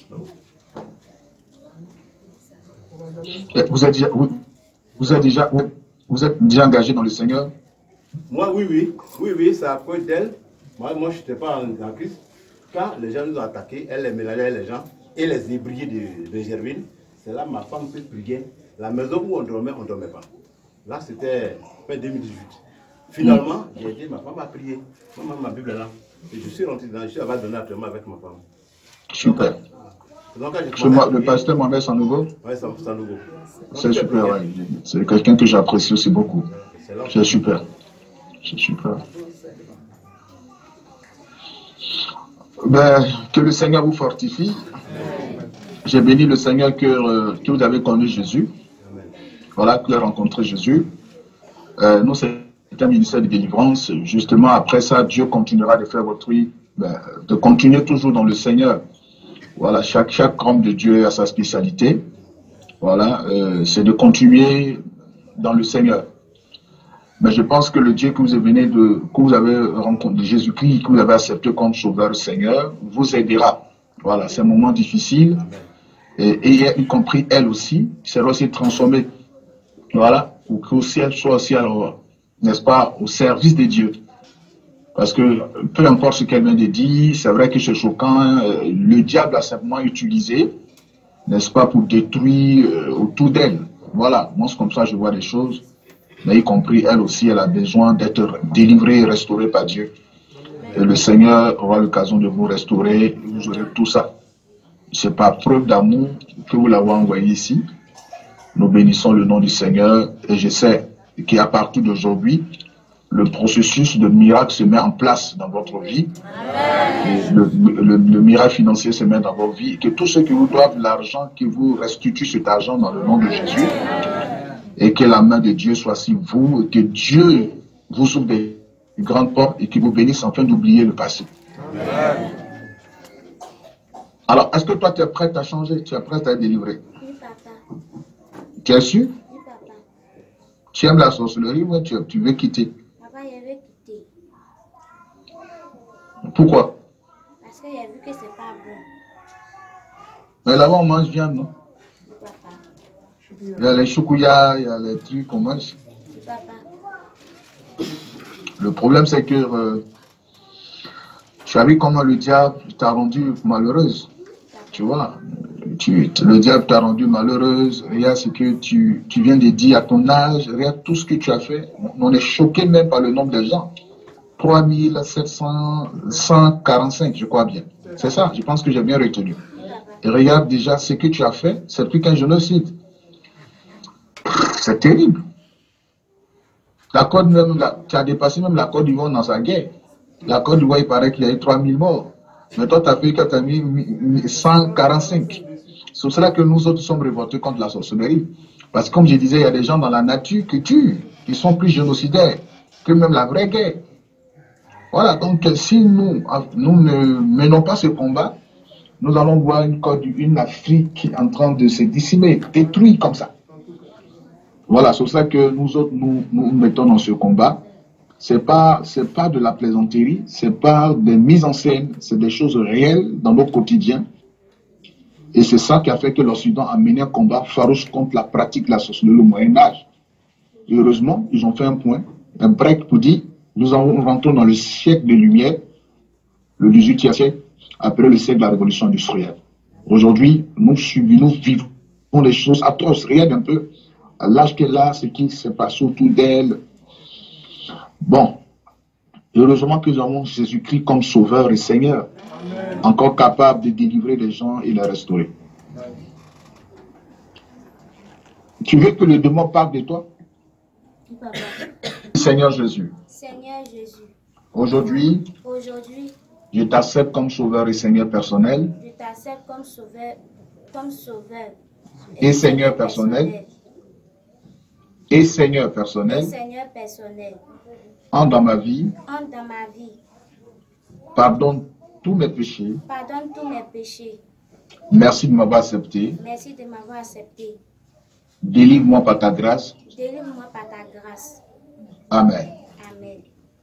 Vous êtes déjà, vous, vous êtes déjà, vous, vous êtes déjà engagé dans le Seigneur? Moi, oui, oui. Oui, oui, c'est à cause d'elle. Moi, moi je n'étais pas en, en Christ. Quand les gens nous ont attaqués, elle les mélangeait les gens et les ébriers de, de Gerville. C'est là ma femme se priait. La maison où on dormait, on ne dormait pas. Là, c'était fin deux mille dix-huit. Finalement, j'ai dit, ma femme a prié. Maman, ma Bible est là. Et je suis rentré dans, je suis allé donner actuellement avec ma femme. Super. Donc, donc, moi, le pasteur Mohamed Sanogo. Oui, c'est nouveau. C'est super, ouais. C'est quelqu'un que j'apprécie aussi beaucoup. C'est super. C'est super. Ben, que le Seigneur vous fortifie. J'ai béni le Seigneur que, euh, que vous avez connu Jésus. Voilà, que vous avez rencontré Jésus. Euh, nous, c'est un ministère de délivrance. Justement, après ça, Dieu continuera de faire votre vie, ben, de continuer toujours dans le Seigneur. Voilà, chaque, chaque homme de Dieu a sa spécialité. Voilà, euh, c'est de continuer dans le Seigneur. Mais je pense que le Dieu que vous avez, de, que vous avez rencontré, Jésus-Christ, que vous avez accepté comme sauveur Seigneur, vous aidera. Voilà, c'est un moment difficile. Et, et y compris elle aussi, sera aussi transformée. Voilà, pour que aussi elle soit aussi, n'est-ce pas, au service de Dieu. Parce que peu importe ce qu'elle vient de dire, c'est vrai que c'est choquant. Euh, le diable a simplement utilisé, n'est-ce pas, pour détruire euh, autour d'elle. Voilà, moi c'est comme ça je vois les choses. Mais y compris elle aussi, elle a besoin d'être délivrée et restaurée par Dieu. Et le Seigneur aura l'occasion de vous restaurer, vous aurez tout ça. C'est par preuve d'amour que vous l'avez envoyé ici. Nous bénissons le nom du Seigneur et je sais qu'à partir d'aujourd'hui, le processus de miracle se met en place dans votre vie. Et le, le, le miracle financier se met dans votre vie. Et que tous ceux qui vous doivent l'argent, qui vous restituent cet argent dans le nom de Jésus. Et que la main de Dieu soit sur vous. Et que Dieu vous ouvre des grandes portes et qu'il vous bénisse afin d'oublier le passé. Amen. Alors, est-ce que toi, tu es prête à changer? Tu es prête à être délivrée? Oui, papa. Tu es sûr? Oui, papa. Tu aimes la sorcellerie ou tu, tu veux quitter? Papa, je veux quitter. Pourquoi? Parce que j'ai vu que c'est pas bon. Mais là-bas, on mange viande, non? Oui, papa. Il y a les choukouya, il y a les trucs qu'on mange. Oui, papa. Le problème, c'est que euh, tu as vu comment le diable t'a rendu malheureuse. Tu vois, tu, le diable t'a rendu malheureuse. Regarde ce que tu, tu viens de dire à ton âge. Regarde tout ce que tu as fait. On est choqué même par le nombre de gens. trois mille sept cent quarante-cinq, je crois bien. C'est ça, je pense que j'ai bien retenu. Et regarde déjà ce que tu as fait. C'est plus qu'un génocide. C'est terrible. La Côte même, la, tu as dépassé même la Côte d'Ivoire dans sa guerre. La Côte d'Ivoire, il paraît qu'il y a eu trois mille morts. Mais toi, tu as fait que tu as mis cent quarante-cinq. C'est pour cela que nous autres sommes révoltés contre la sorcellerie. Parce que comme je disais, il y a des gens dans la nature qui tuent, qui sont plus génocidaires que même la vraie guerre. Voilà, donc si nous, nous ne menons pas ce combat, nous allons voir une, Côte, une Afrique qui est en train de se décimer, détruire comme ça. Voilà, c'est pour ça que nous autres, nous nous mettons dans ce combat. C'est pas, c'est pas de la plaisanterie, c'est pas des mises en scène, c'est des choses réelles dans notre quotidien. Et c'est ça qui a fait que l'Occident a mené un combat farouche contre la pratique de la sorcellerie au Moyen-Âge. Heureusement, ils ont fait un point, un break pour dire, nous rentrons dans le siècle des Lumières, le dix-huitième siècle, après le siècle de la Révolution industrielle. Aujourd'hui, nous subissons, nous vivons les choses atroces. Regarde un peu l'âge qu'elle a, ce qui se passe autour d'elle. Bon, heureusement que nous avons Jésus-Christ comme sauveur et Seigneur, Amen. Encore capable de délivrer les gens et les restaurer. Amen. Tu veux que le démon parle de toi? Papa. Seigneur Jésus. Seigneur Jésus. Aujourd'hui, Aujourd'hui, je t'accepte comme sauveur et Seigneur personnel. Je t'accepte comme sauveur, comme sauveur et Seigneur personnel, et Seigneur et personnel, Seigneur personnel, entre dans ma vie, entre dans ma vie, pardonne tous mes péchés. pardonne tous mes péchés. Merci de m'avoir accepté. Merci de m'avoir accepté. Délivre-moi par ta grâce. Délivre-moi par ta grâce. Amen. Amen.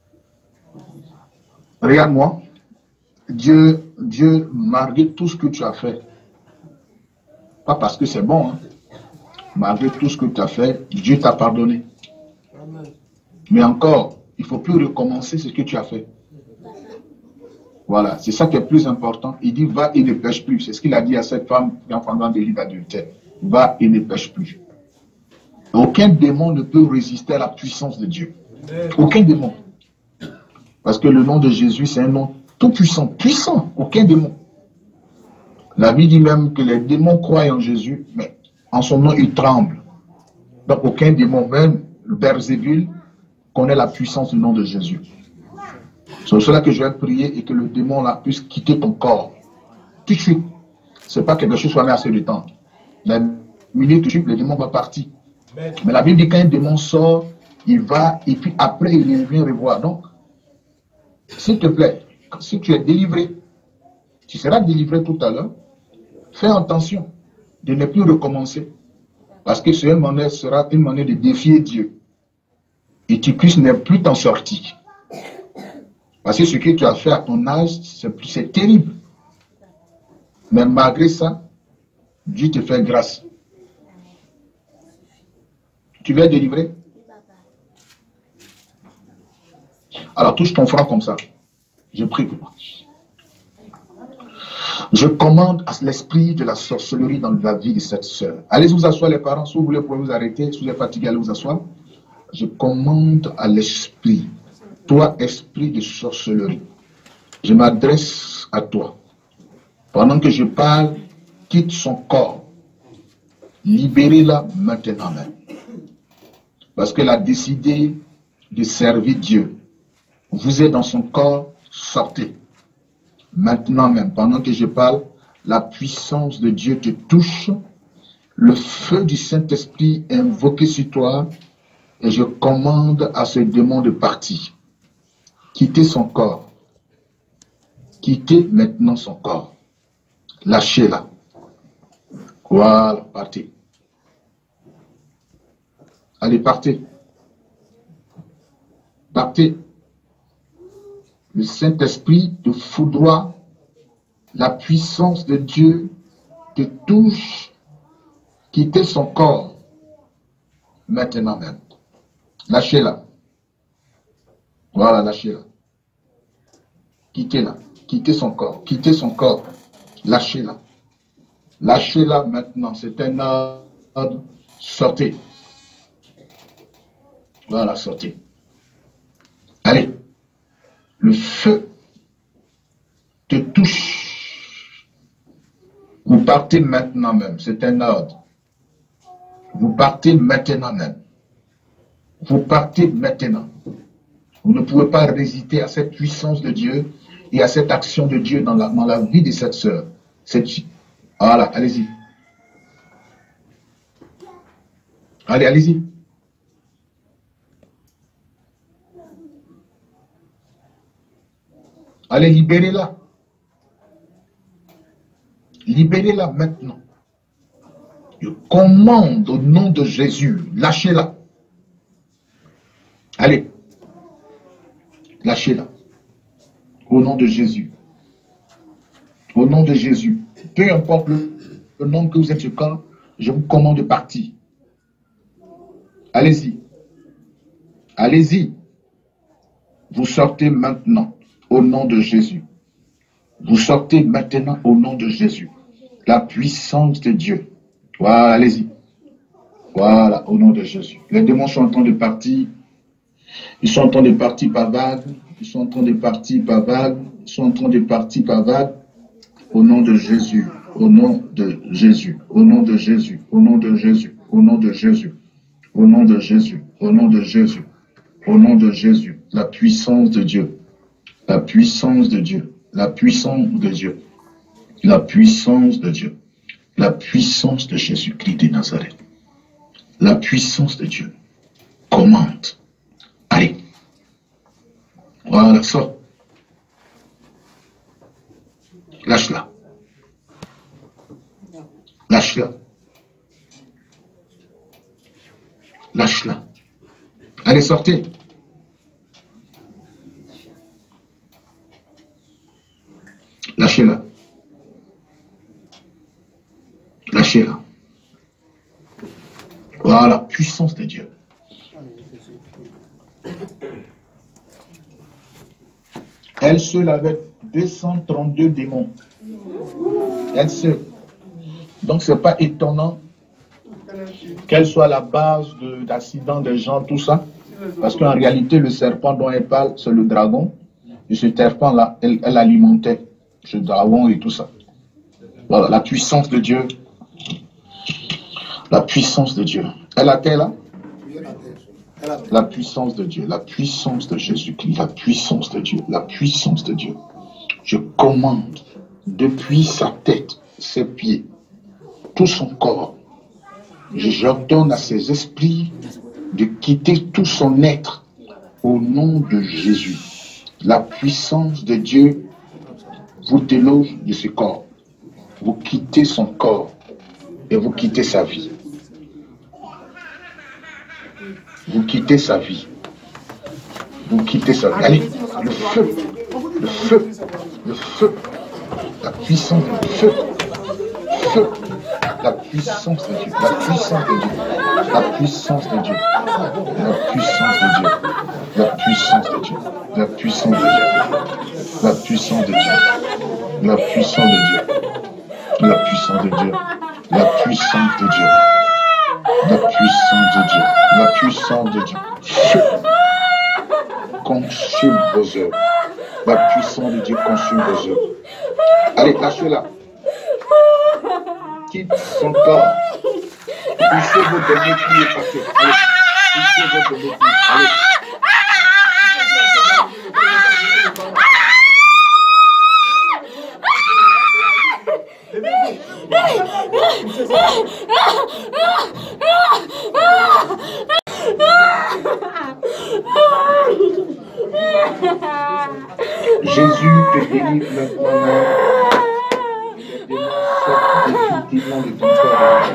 Regarde-moi. Dieu, Dieu, malgré tout ce que tu as fait, pas parce que c'est bon, hein, malgré tout ce que tu as fait, Dieu t'a pardonné. Mais encore, il ne faut plus recommencer ce que tu as fait. Voilà, c'est ça qui est plus important. Il dit, va et ne pêche plus. C'est ce qu'il a dit à cette femme qui enfant délit d'adultère. Va et ne pêche plus. Aucun démon ne peut résister à la puissance de Dieu. Aucun démon. Parce que le nom de Jésus, c'est un nom tout puissant. Puissant. Aucun démon. La Bible dit même que les démons croient en Jésus, mais en son nom, ils tremblent. Donc aucun démon, même le Beelzébul, connaît la puissance du nom de Jésus. C'est pour cela que je vais prier et que le démon là puisse quitter ton corps. Tout de suite. Ce n'est pas quelque chose qui va mettre assez de temps. La minute tout de suite, le démon va partir. Mais la Bible dit qu'un démon sort, il va, et puis après, il vient revoir. Donc, s'il te plaît, si tu es délivré, tu seras délivré tout à l'heure, fais attention de ne plus recommencer. Parce que ce moment sera une manière de défier Dieu. Et tu puisses ne plus t'en sortir. Parce que ce que tu as fait à ton âge, c'est terrible. Mais malgré ça, Dieu te fait grâce. Tu vas être délivré? Alors touche ton front comme ça. Je prie pour toi. Je commande à l'esprit de la sorcellerie dans la vie de cette sœur. Allez vous asseoir les parents, si vous voulez, vous pouvez vous arrêter. Si vous êtes fatigué, allez vous asseoir. Je commande à l'esprit, toi esprit de sorcellerie, je m'adresse à toi. Pendant que je parle, quitte son corps. Libérez-la maintenant même. Parce qu'elle a décidé de servir Dieu. Vous êtes dans son corps, sortez. Maintenant même, pendant que je parle, la puissance de Dieu te touche. Le feu du Saint-Esprit est invoqué sur toi. Et je commande à ce démon de partir. Quittez son corps. Quittez maintenant son corps. Lâchez-la. Voilà, partez. Allez, partez. Partez. Le Saint-Esprit te foudroie. La puissance de Dieu te touche. Quittez son corps. Maintenant même. Lâchez-la. Voilà, lâchez-la. Quittez-la. Quittez son corps. Quittez son corps. Lâchez-la. Lâchez-la maintenant. C'est un ordre. Sortez. Voilà, sortez. Allez. Le feu te touche. Vous partez maintenant même. C'est un ordre. Vous partez maintenant même. Vous partez maintenant. Vous ne pouvez pas résister à cette puissance de Dieu et à cette action de Dieu dans la, dans la vie de cette sœur. Cette... Voilà, allez-y. Allez, allez-y. Allez, libérez-la. Libérez-la maintenant. Je commande au nom de Jésus, lâchez-la. Allez, lâchez-la. Au nom de Jésus. Au nom de Jésus. Peu importe le, le nom que vous êtes sur camp, je vous commande de partir. Allez-y. Allez-y. Vous sortez maintenant au nom de Jésus. Vous sortez maintenant au nom de Jésus. La puissance de Dieu. Voilà, allez-y. Voilà, au nom de Jésus. Les démons sont en train de partir. Ils sont en train de partir par vague. Ils sont en train de partir par vague. Ils sont en train de partir par vague. Au nom de Jésus. Au nom de Jésus. Au nom de Jésus. Au nom de Jésus. Au nom de Jésus. Au nom de Jésus. Au nom de Jésus. Au nom de Jésus. La puissance de Dieu. La puissance de Dieu. La puissance de Dieu. La puissance de Dieu. La puissance de Jésus-Christ de Nazareth. La puissance de Dieu. Commande. Allez. Voilà, sors. Lâche-la. Lâche-la. Lâche-la. Allez, sortez. Lâchez-la. Lâchez-la. Voilà, puissance de Dieu. Elle seule avait deux cent trente-deux démons. Elle seule. Donc, ce n'est pas étonnant qu'elle soit la base d'accidents de gens, tout ça. Parce qu'en réalité, le serpent dont elle parle, c'est le dragon. Et ce serpent-là, elle, elle alimentait ce dragon et tout ça. Voilà, la puissance de Dieu. La puissance de Dieu. Elle a quelle là? La puissance de Dieu, la puissance de Jésus-Christ, la puissance de Dieu, la puissance de Dieu. Je commande depuis sa tête, ses pieds, tout son corps. J'ordonne à ses esprits de quitter tout son être au nom de Jésus. La puissance de Dieu vous déloge de ce corps. Vous quittez son corps et vous quittez sa vie. Vous quittez sa vie. Vous quittez sa vie. Allez, le feu, le feu, le feu, la puissance du feu, feu, la puissance de Dieu, la puissance de Dieu, la puissance de Dieu, la puissance de Dieu, la puissance de Dieu, la puissance de Dieu, la puissance de Dieu, la puissance de Dieu, la puissance de Dieu, la puissance de Dieu. La puissance de Dieu, la puissance de Dieu, feu, consume vos œuvres. La puissance de Dieu consume vos œuvres. Allez, lâchez-la. Quitte son corps. Poussez vos derniers pieds et partez. Allez, poussez vos derniers pieds. Allez. Jésus te délivre maintenant. Les démons sortent définitivement de ton corps.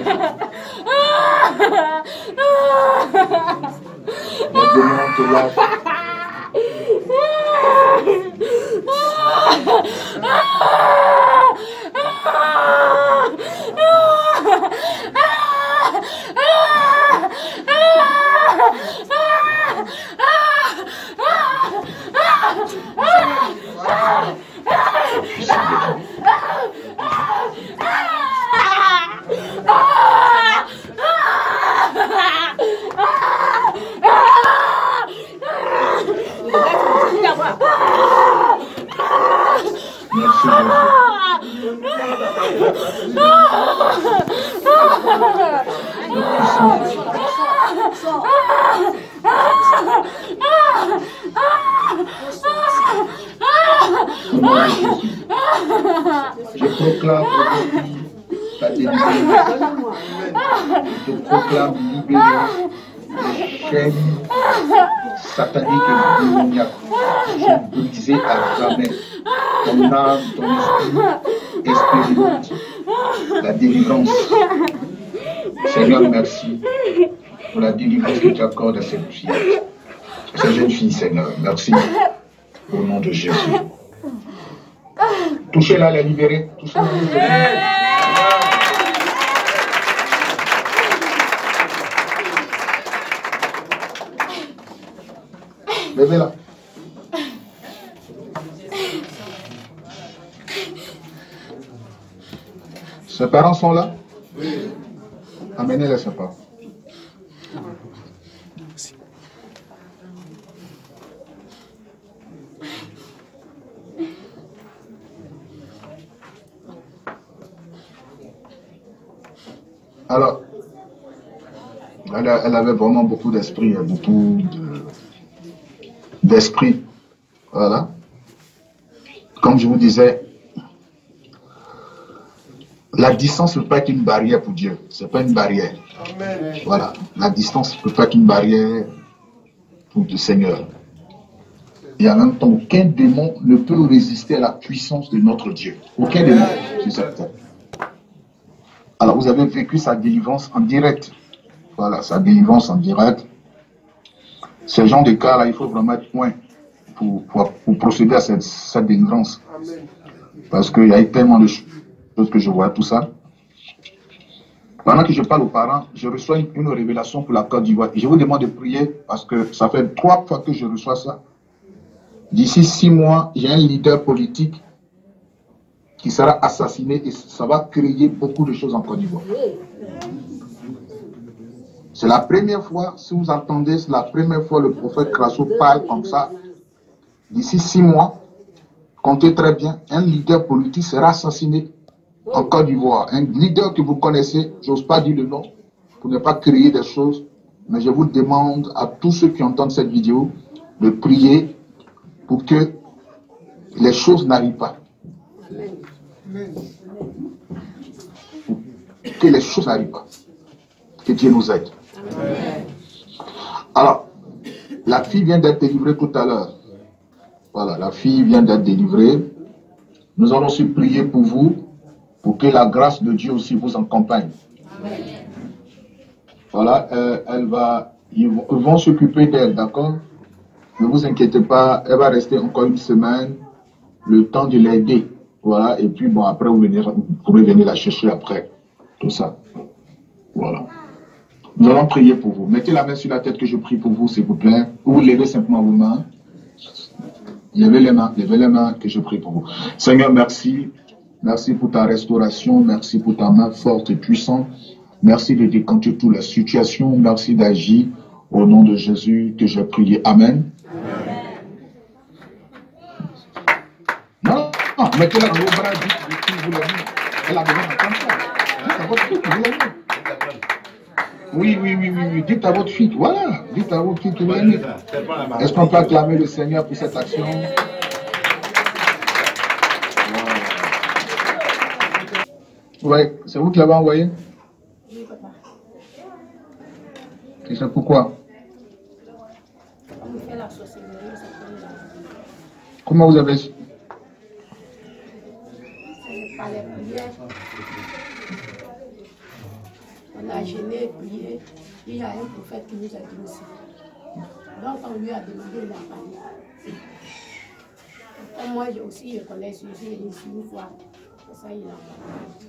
Les démons te lâchent. Je proclame ta délivrance. Je te proclame libéré des chaînes sataniques et démoniaques. Je brisé à jamais ton âme, ton esprit, expérimente la délivrance. Seigneur, merci pour la délivrance que tu accordes à cette fille. Cette jeune fille, Seigneur, merci au nom de Jésus. Touchez-la, la libérer. Touchez-la, la libérer. Levez-la. Ses parents sont là? Oui. Amenez-les, ses parents. Alors, elle, a, elle avait vraiment beaucoup d'esprit, beaucoup d'esprit. De, voilà. Comme je vous disais, La distance ne peut pas être une barrière pour Dieu. Ce n'est pas une barrière. Amen. Voilà. La distance ne peut pas être une barrière pour le Seigneur. Et en même temps, aucun démon ne peut résister à la puissance de notre Dieu. Aucun démon sur cette terre. Alors, vous avez vécu sa délivrance en direct. Voilà, sa délivrance en direct. Ces gens de cas-là, il faut vraiment être loin pour, pour, pour procéder à cette, cette délivrance. Amen. Parce qu'il y a eu tellement de choses que je vois, tout ça. Pendant que je parle aux parents, je reçois une, une révélation pour la Côte d'Ivoire. Je vous demande de prier parce que ça fait trois fois que je reçois ça. D'ici six mois, j'ai un leader politique qui sera assassiné et ça va créer beaucoup de choses en Côte d'Ivoire. C'est la première fois, si vous entendez, c'est la première fois le prophète Krasso parle comme ça. D'ici six mois, comptez très bien, un leader politique sera assassiné en Côte d'Ivoire. Un leader que vous connaissez, j'ose pas dire le nom, pour ne pas créer des choses, mais je vous demande à tous ceux qui entendent cette vidéo de prier pour que les choses n'arrivent pas. Pour que les choses n'arrivent pas. Que Dieu nous aide. Alors, la fille vient d'être délivrée tout à l'heure. Voilà, la fille vient d'être délivrée. Nous allons aussi prier pour vous, pour que la grâce de Dieu aussi vous accompagne. Voilà, euh, elle va, ils vont, ils vont s'occuper d'elle, d'accord? Ne vous inquiétez pas, elle va rester encore une semaine, le temps de l'aider. Voilà, et puis bon, après vous, venir, vous pourrez venir la chercher après. Tout ça. Voilà. Nous allons prier pour vous. Mettez la main sur la tête que je prie pour vous, s'il vous plaît. Ou levez simplement vos mains. Levez les mains, levez les mains que je prie pour vous. Seigneur, merci. Merci pour ta restauration. Merci pour ta main forte et puissante. Merci de décanter toutes les situations. Merci d'agir au nom de Jésus que j'ai prié. Amen. Non, non, mettez-la dans vos bras, dites qui vous l'aimez. Elle a besoin d'entendre ça. Dites à votre fille que vous l'aimez. Oui, oui, oui, oui, oui. Dites à votre fille, voilà. Dites à votre fille que vous l'aimez. Est-ce qu'on peut acclamer le Seigneur pour cette action? Oui, c'est vous qui l'avez envoyé? Oui, papa. Et c'est pourquoi? On fait la sorcellerie, c'est comme ça. Comment vous avez su? C'est par les prières. On a gêné, prié. Il y a un prophète qui nous a dit aussi. Donc on lui a demandé, il a parlé. Comme moi j'ai aussi, je connais celui ci une fois. C'est ça, il a parlé.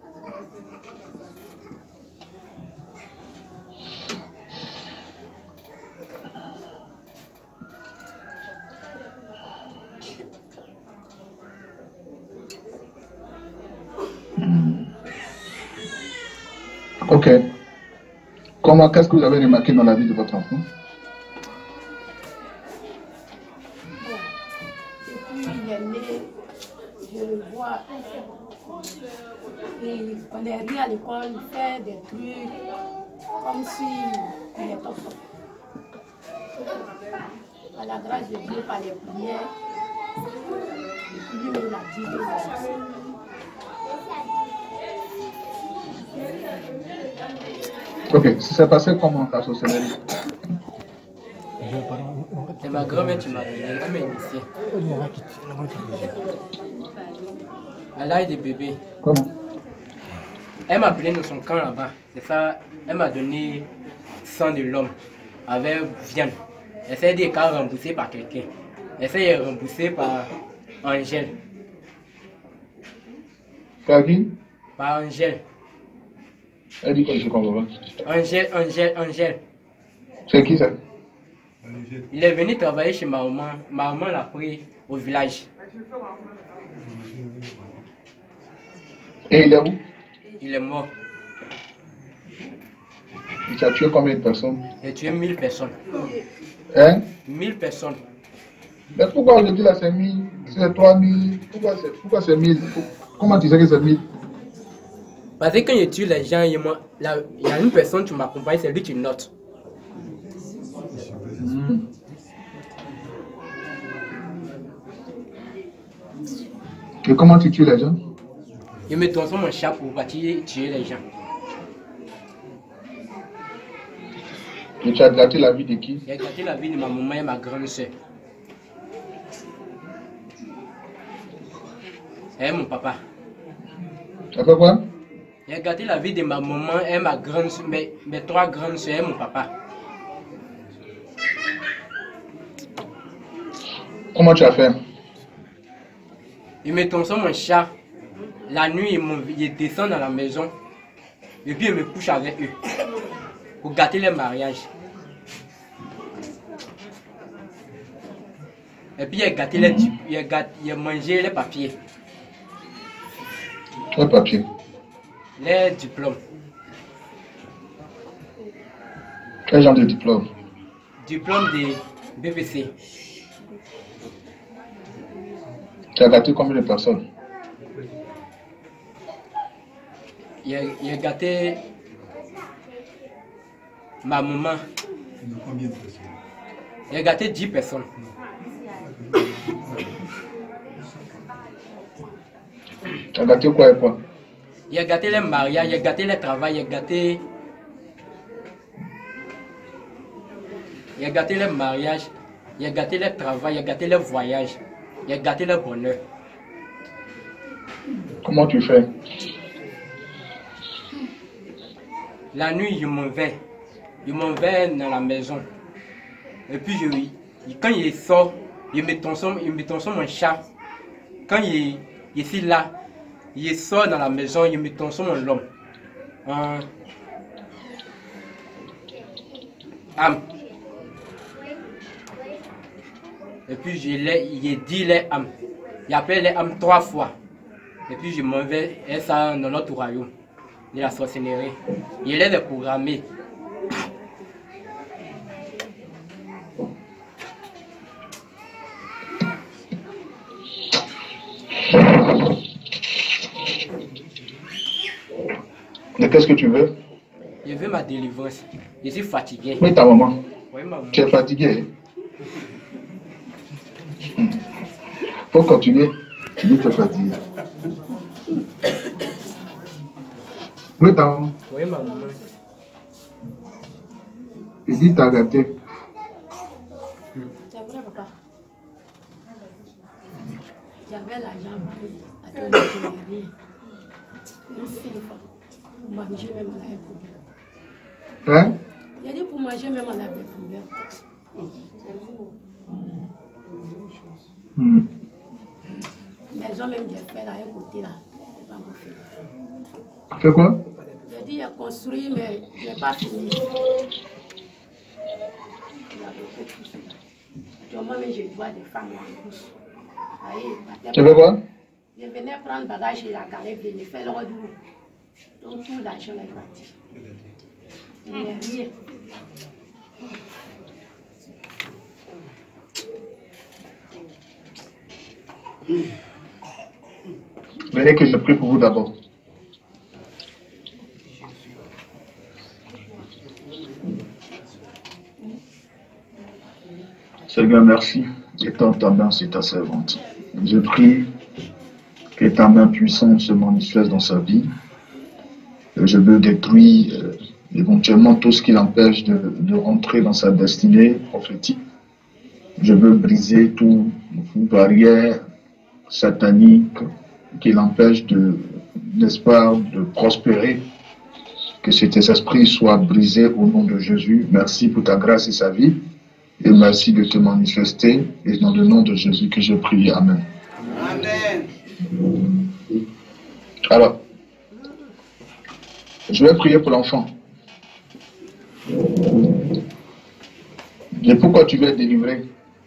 Ok. Comment, qu'est-ce que vous avez remarqué dans la vie de votre enfant? Depuis il est né, je le vois. Il ne connaît rien à l'école, il fait des trucs comme s'il est enfant. Par la grâce de Dieu, par les prières, lui me l'a dit de moi. Ok, ça s'est passé comment ta sorcellerie? C'est ma grand-mère qui m'a donné, elle m'a initié. À l'âge de bébé. Comment? Elle m'a appelé dans son camp là-bas. C'est ça, elle m'a donné sang de l'homme avec viande. Elle s'est dit qu'elle remboursée par quelqu'un. Elle s'est remboursée par Angèle. Par qui? Par Angèle. Elle dit que je comprends pas. Angèle, Angèle, Angèle. C'est qui ça? Il est venu travailler chez ma maman. Ma maman l'a pris au village. Et il est où? Il est mort. Il a tué combien de personnes? Il a tué mille personnes. Hein? Mille personnes. Mais pourquoi on dit là c'est mille, c'est trois mille? Pourquoi c'est pourquoi c'est mille? Comment tu sais que c'est mille? Parce que quand je tue les gens, il y a une personne qui m'accompagne, c'est lui qui note. Mmh. Et comment tu tues les gens? Je me transforme en chat pour partir tuer les gens. Et tu as gâté la vie de qui? J'ai gâté la vie de ma maman et ma grande soeur. Et mon papa. Tu as fait quoi? J'ai gâté la vie de ma maman et ma grande soeur, mes, mes trois grandes soeurs et mon papa. Comment tu as fait? Ils me transforment en chat. La nuit, ils, me, ils descendent dans la maison. Et puis, ils me couchent avec eux. Pour gâter leur mariage. Et puis, ils ont gâté les, ils ont gâté, ils ont mangé les papiers. Les papiers? Les diplômes. Quel genre de diplôme? Diplôme de B P C. Tu as gâté combien de personnes? Il a, il a gâté ma maman. Il a gâté dix personnes. Tu as gâté quoi et quoi? Il a gâté les mariages, il a gâté les travail, il a gâté... Il a gâté les mariages, il a gâté les travail, il a gâté les voyages, il a gâté le bonheur. Comment tu fais? La nuit, je m'en vais. Je m'en vais dans la maison. Et puis, je, quand il sort, il me transforme, il me transforme en chat. Quand il, il est là, il sort dans la maison, il me transforme en l'homme. En âme. Et puis, je l'ai, il dit les âmes. Il appelle les âmes trois fois. Et puis, je m'en vais et ça dans notre royaume. De la sorcellerie. Il est déprogrammé. Mais qu'est-ce que tu veux? Je veux ma délivrance. Je suis fatigué. Oui, ta maman. Oui, maman. Tu es fatigué? Faut continuer. Tu dis que tu es fatigué. Oui, ta maman. Oui, maman. Il dit t'as gâté. C'est vrai, papa. J'avais l'argent à tout le monde. Une seule fois. Pour manger même à la poubelle. Hein? Il a dit pour manger même à la poubelle. Hmm. Les hommes même j'ai fait là, un côté là. C'est pas encore fait. Fais quoi? J'ai dit, j'ai construit, mais je n'ai pas fini. Moi-même, je vois des femmes en bouche. Tu veux quoi? Je venais prendre bagage et la galère, je venais faire le retour. Donc tout l'argent est parti. Il n'y a rien. Venez que je prie pour vous d'abord. Seigneur, merci. Étends ta main sur ta servante. Je prie que ta main puissante se manifeste dans sa vie. Je veux détruire euh, éventuellement tout ce qui l'empêche de, de rentrer dans sa destinée prophétique. Je veux briser toute barrière satanique qui l'empêche de, n'est-ce pas, de prospérer. Que cet esprit soit brisé au nom de Jésus. Merci pour ta grâce et sa vie. Et merci de te manifester. Et dans le nom de Jésus que je prie. Amen. Amen. Alors, je vais prier pour l'enfant. Et pourquoi tu veux être délivré?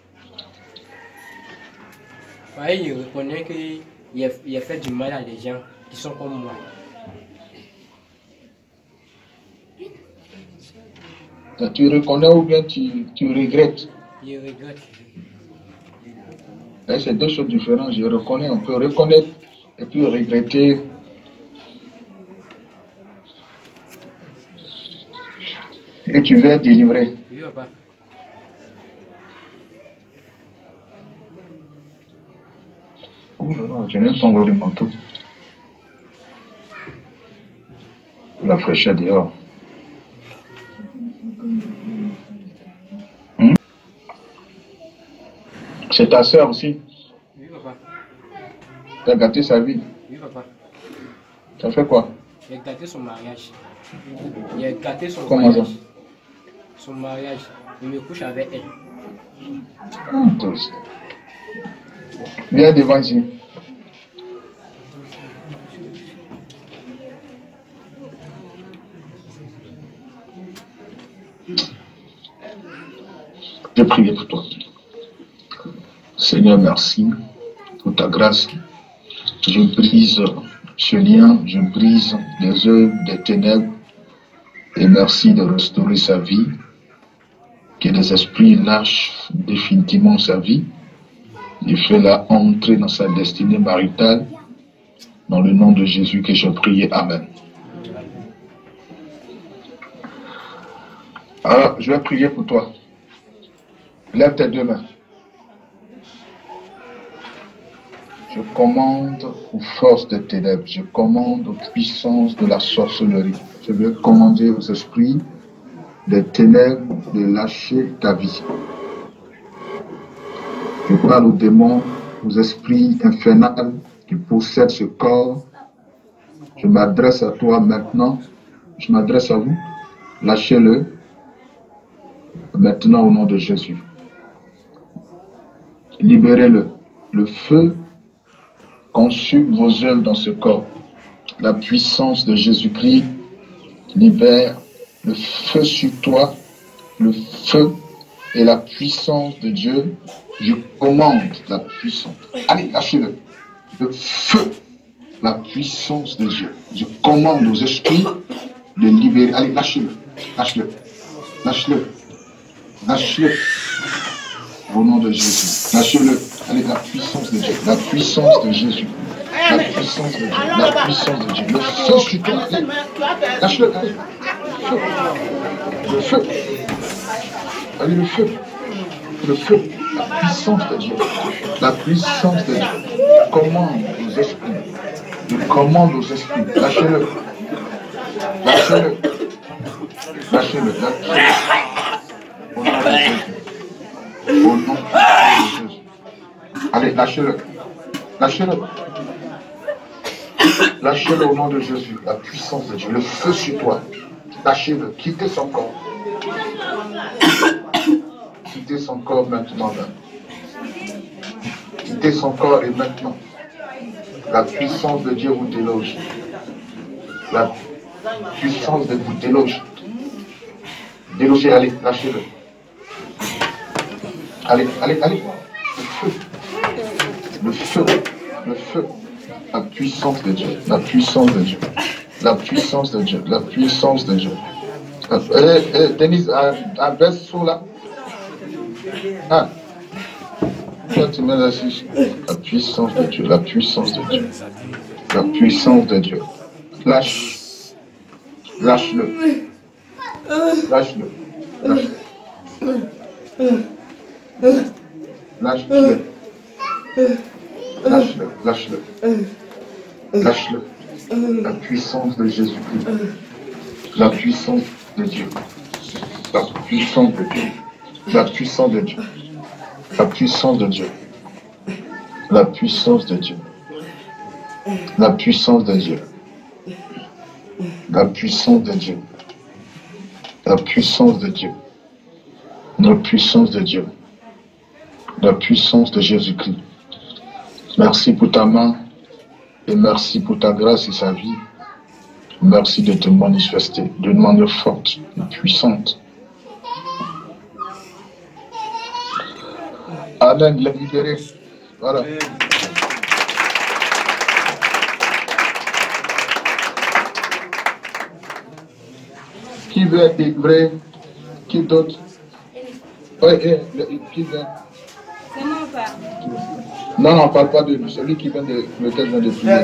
Oui, je reconnais qu'il a, il a fait du mal à des gens qui sont comme moi. Tu reconnais ou bien tu, tu regrettes? Je regrette. C'est deux choses différentes. Je reconnais, on peut reconnaître et puis regretter. Et tu veux être délivré. Oui, papa. Oh non, non, je n'aime pas le manteau. La fraîcheur dehors. Hmm? C'est ta soeur aussi? Oui, papa. Tu as gâté sa vie? Oui, papa. Tu as fait quoi? J'ai gâté son mariage. J'ai gâté son Comment mariage. ça? Son mariage. Il me couche avec elle. Hum, Viens devant ici. Je prie pour toi. Seigneur, merci pour ta grâce. Je brise ce lien, je brise les œuvres des ténèbres et merci de restaurer sa vie. Que les esprits lâchent définitivement sa vie et fais-la entrer dans sa destinée maritale. Dans le nom de Jésus que je prie. Amen. Alors, je vais prier pour toi. Lève tes deux mains. Je commande aux forces des ténèbres, je commande aux puissances de la sorcellerie. Je vais commander aux esprits des ténèbres de lâcher ta vie. Je parle aux démons, aux esprits infernaux qui possèdent ce corps. Je m'adresse à toi maintenant. Je m'adresse à vous. Lâchez-le. Maintenant au nom de Jésus. Libérez-le. Le feu consume vos œuvres dans ce corps. La puissance de Jésus-Christ libère le feu sur toi, le feu et la puissance de Dieu. Je commande la puissance. Allez, lâchez-le. Le feu, la puissance de Dieu. Je commande aux esprits de libérer. Allez, lâchez-le. Lâchez-le. Lâchez-le. Lâchez-le. Au nom de Jésus. Lâchez-le. Allez, la puissance de Dieu. La puissance de Jésus. La puissance de Dieu. La puissance de Dieu. Le feu sur toi. Allez. Lâche-le. Allez. Le feu. Allez, le feu. Le feu. La puissance de Dieu. La puissance de Dieu. Je commande aux esprits. Je commande aux esprits. Lâchez-le. Lâchez-le. Lâchez-le. Lâchez-le. Au nom de Jésus. Au nom de Jésus. Allez, lâchez-le. Lâchez-le. Lâchez-le au nom de Jésus. La puissance de Dieu. Le feu sur toi. Lâchez-le. Quittez son corps. Quittez son corps maintenant. Quittez son corps et maintenant. La puissance de Dieu vous déloge. La puissance de vous déloge. Délogez, allez, lâchez-le. Allez, allez, allez. Le feu. Le feu. Le feu. La puissance de Dieu. La puissance de Dieu. La puissance de Dieu. La puissance de Dieu. Eh, eh, Denise, un verset là. Ah. Toi, tu mets la La puissance de Dieu. La puissance de Dieu. La puissance de Dieu. Lâche. Lâche-le. Lâche-le. Lâche-le. Lâche-le. Lâche-le. Lâche-le. Lâche-le. La puissance de Jésus-Christ. La puissance de Dieu. La puissance de Dieu. La puissance de Dieu. La puissance de Dieu. La puissance de Dieu. La puissance de Dieu. La puissance de Dieu. La puissance de Dieu. La puissance de Dieu. La puissance de Jésus-Christ. Merci pour ta main et merci pour ta grâce et sa vie. Merci de te manifester d'une manière forte et puissante. Amen, les libérer. Voilà. Qui veut être délivré? Qui d'autre? Oui, qui vient? C'est mon père. Non, non, on ne parle pas de lui. Celui qui vient de lequel vient de prier.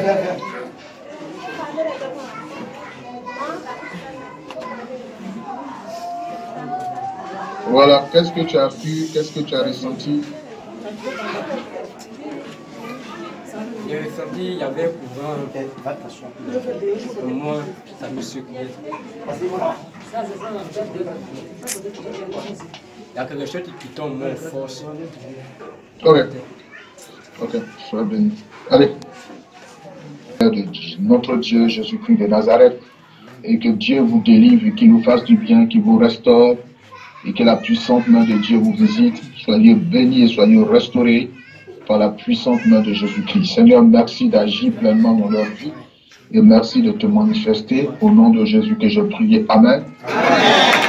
Voilà, qu'est-ce que tu as vu? Qu'est-ce que tu as ressenti? Je J'ai ressenti qu'il y avait un courant. Pour moi, ça me secouait. Il y a quelque chose qui tombe en force. Ok. Ok, sois béni. Allez. De notre Dieu Jésus-Christ de Nazareth, et que Dieu vous délivre, qu'il vous fasse du bien, qu'il vous restaure, et que la puissante main de Dieu vous visite. Soyez bénis et soyez restaurés par la puissante main de Jésus-Christ. Seigneur, merci d'agir pleinement dans leur vie, et merci de te manifester. Au nom de Jésus que je prie. Amen. Amen.